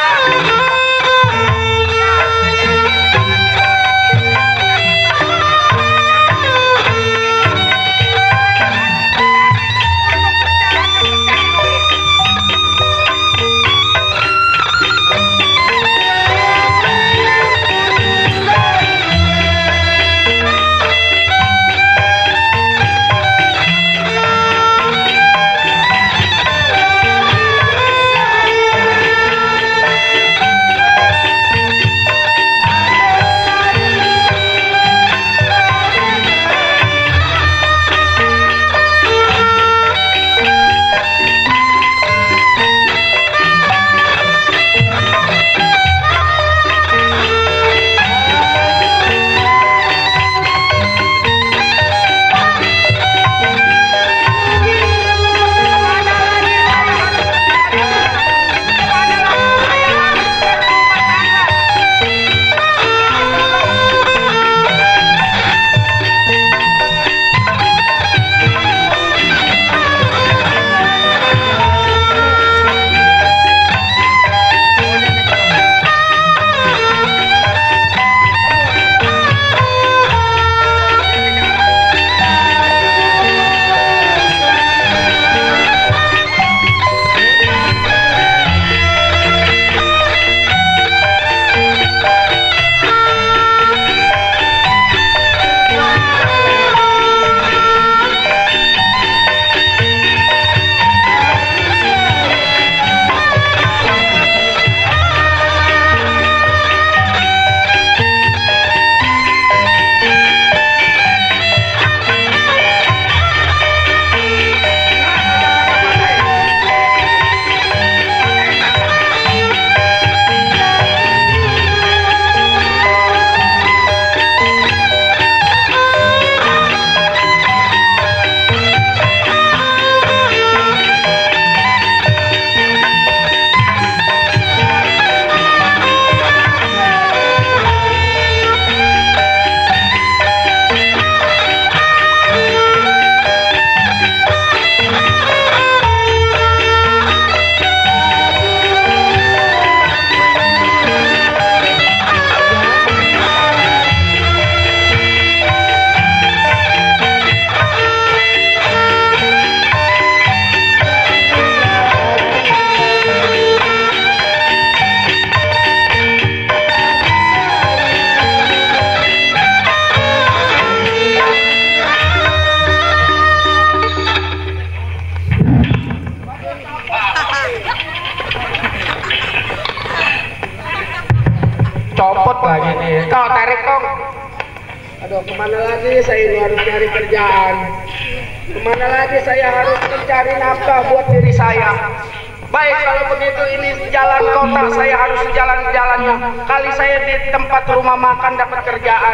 Kau tarik kong. Aduh, kemana lagi saya ini harus cari kerjaan? Kemana lagi saya harus mencari nafkah buat diri saya? Baik, kalau begitu ini jalan kota, saya harus jalan-jalannya. Kali saya di tempat rumah makan dapat kerjaan.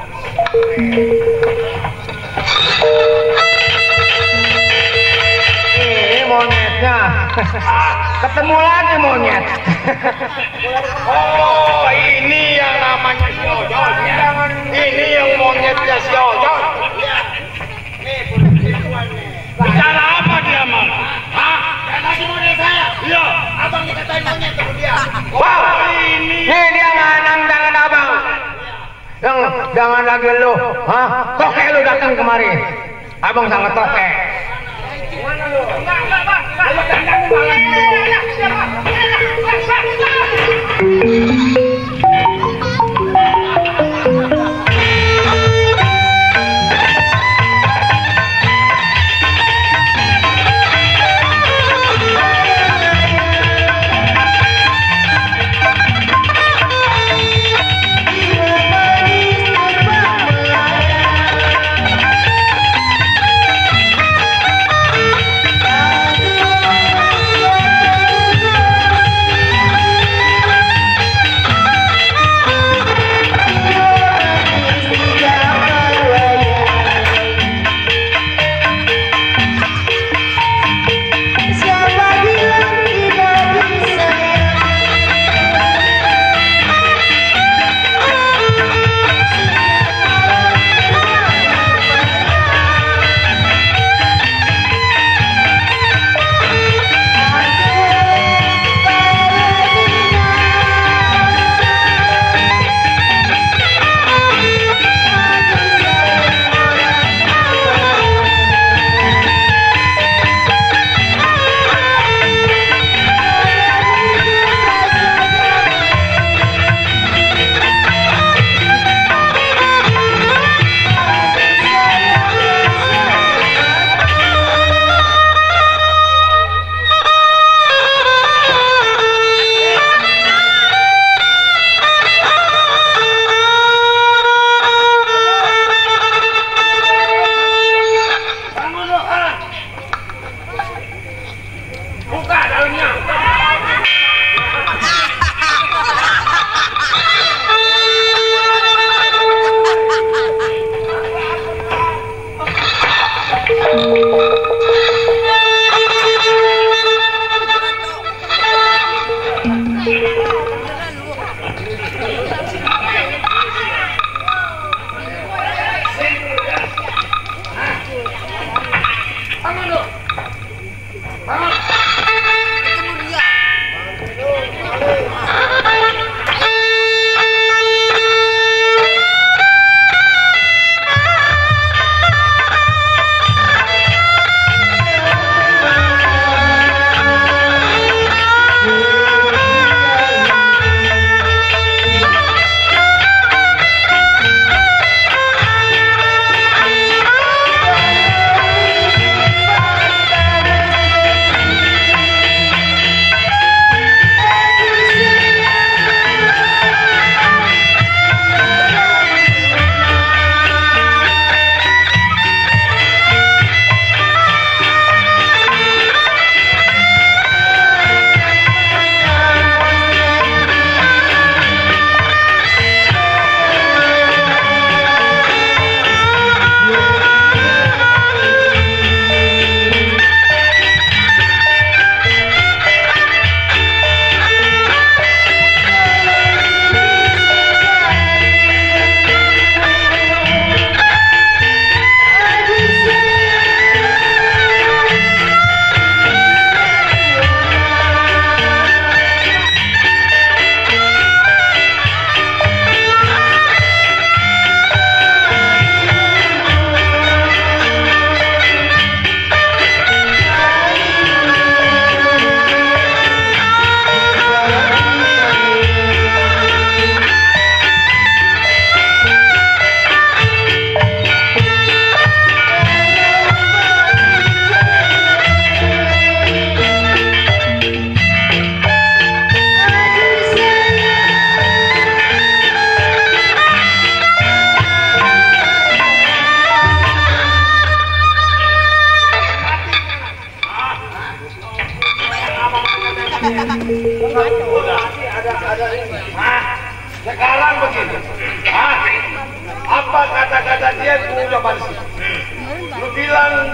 Ini monyetnya. Ketemu lagi monyet. Oh, ini yang namanya si Ojon. Ini yang monyetnya si Ojon. Bicara apa dia, Mang? Hah? Lagi model saya. Iya. Abang dikatain monyet sama dia. Wow, ini. Nih dia manang jangan abang. Yang jangan lagi lu. Hah? Toke lu datang kemari. Abang sangat toke. Mana lu? Enggak, enggak, Bang. Ayo dandan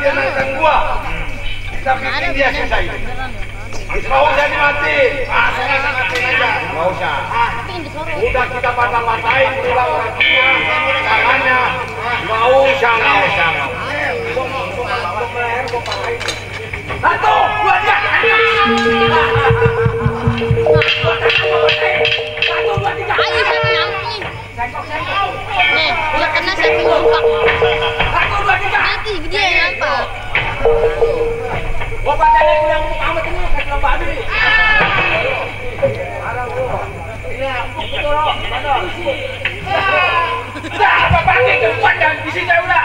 jenazah gua. Kita bikin dia susah ini. Mau jadi mati. Ah, saya mati aja. Enggak usah. Udah kita patah-patahin tulang kakinya, tangannya. Enggak usah, enggak usah. Satu, dua, tiga. Satu, dua, tiga. Ayo saya nyampe. Nih, dia kena saya penumpang. Satu, dua, tiga. Nanti dia yang nampak. Bapak tadi pulang amat ini ke lomba ini. Dah, bapak ini kuat dan di sini udah.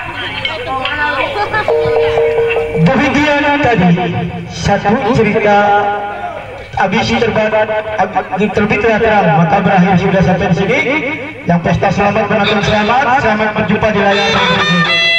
Demikian tadi satu cerita abisi terbarat terbit telah terang, maka berakhir sudah sampai di sini. Yang pesta selamat menonton selamat, selamat berjumpa di layar.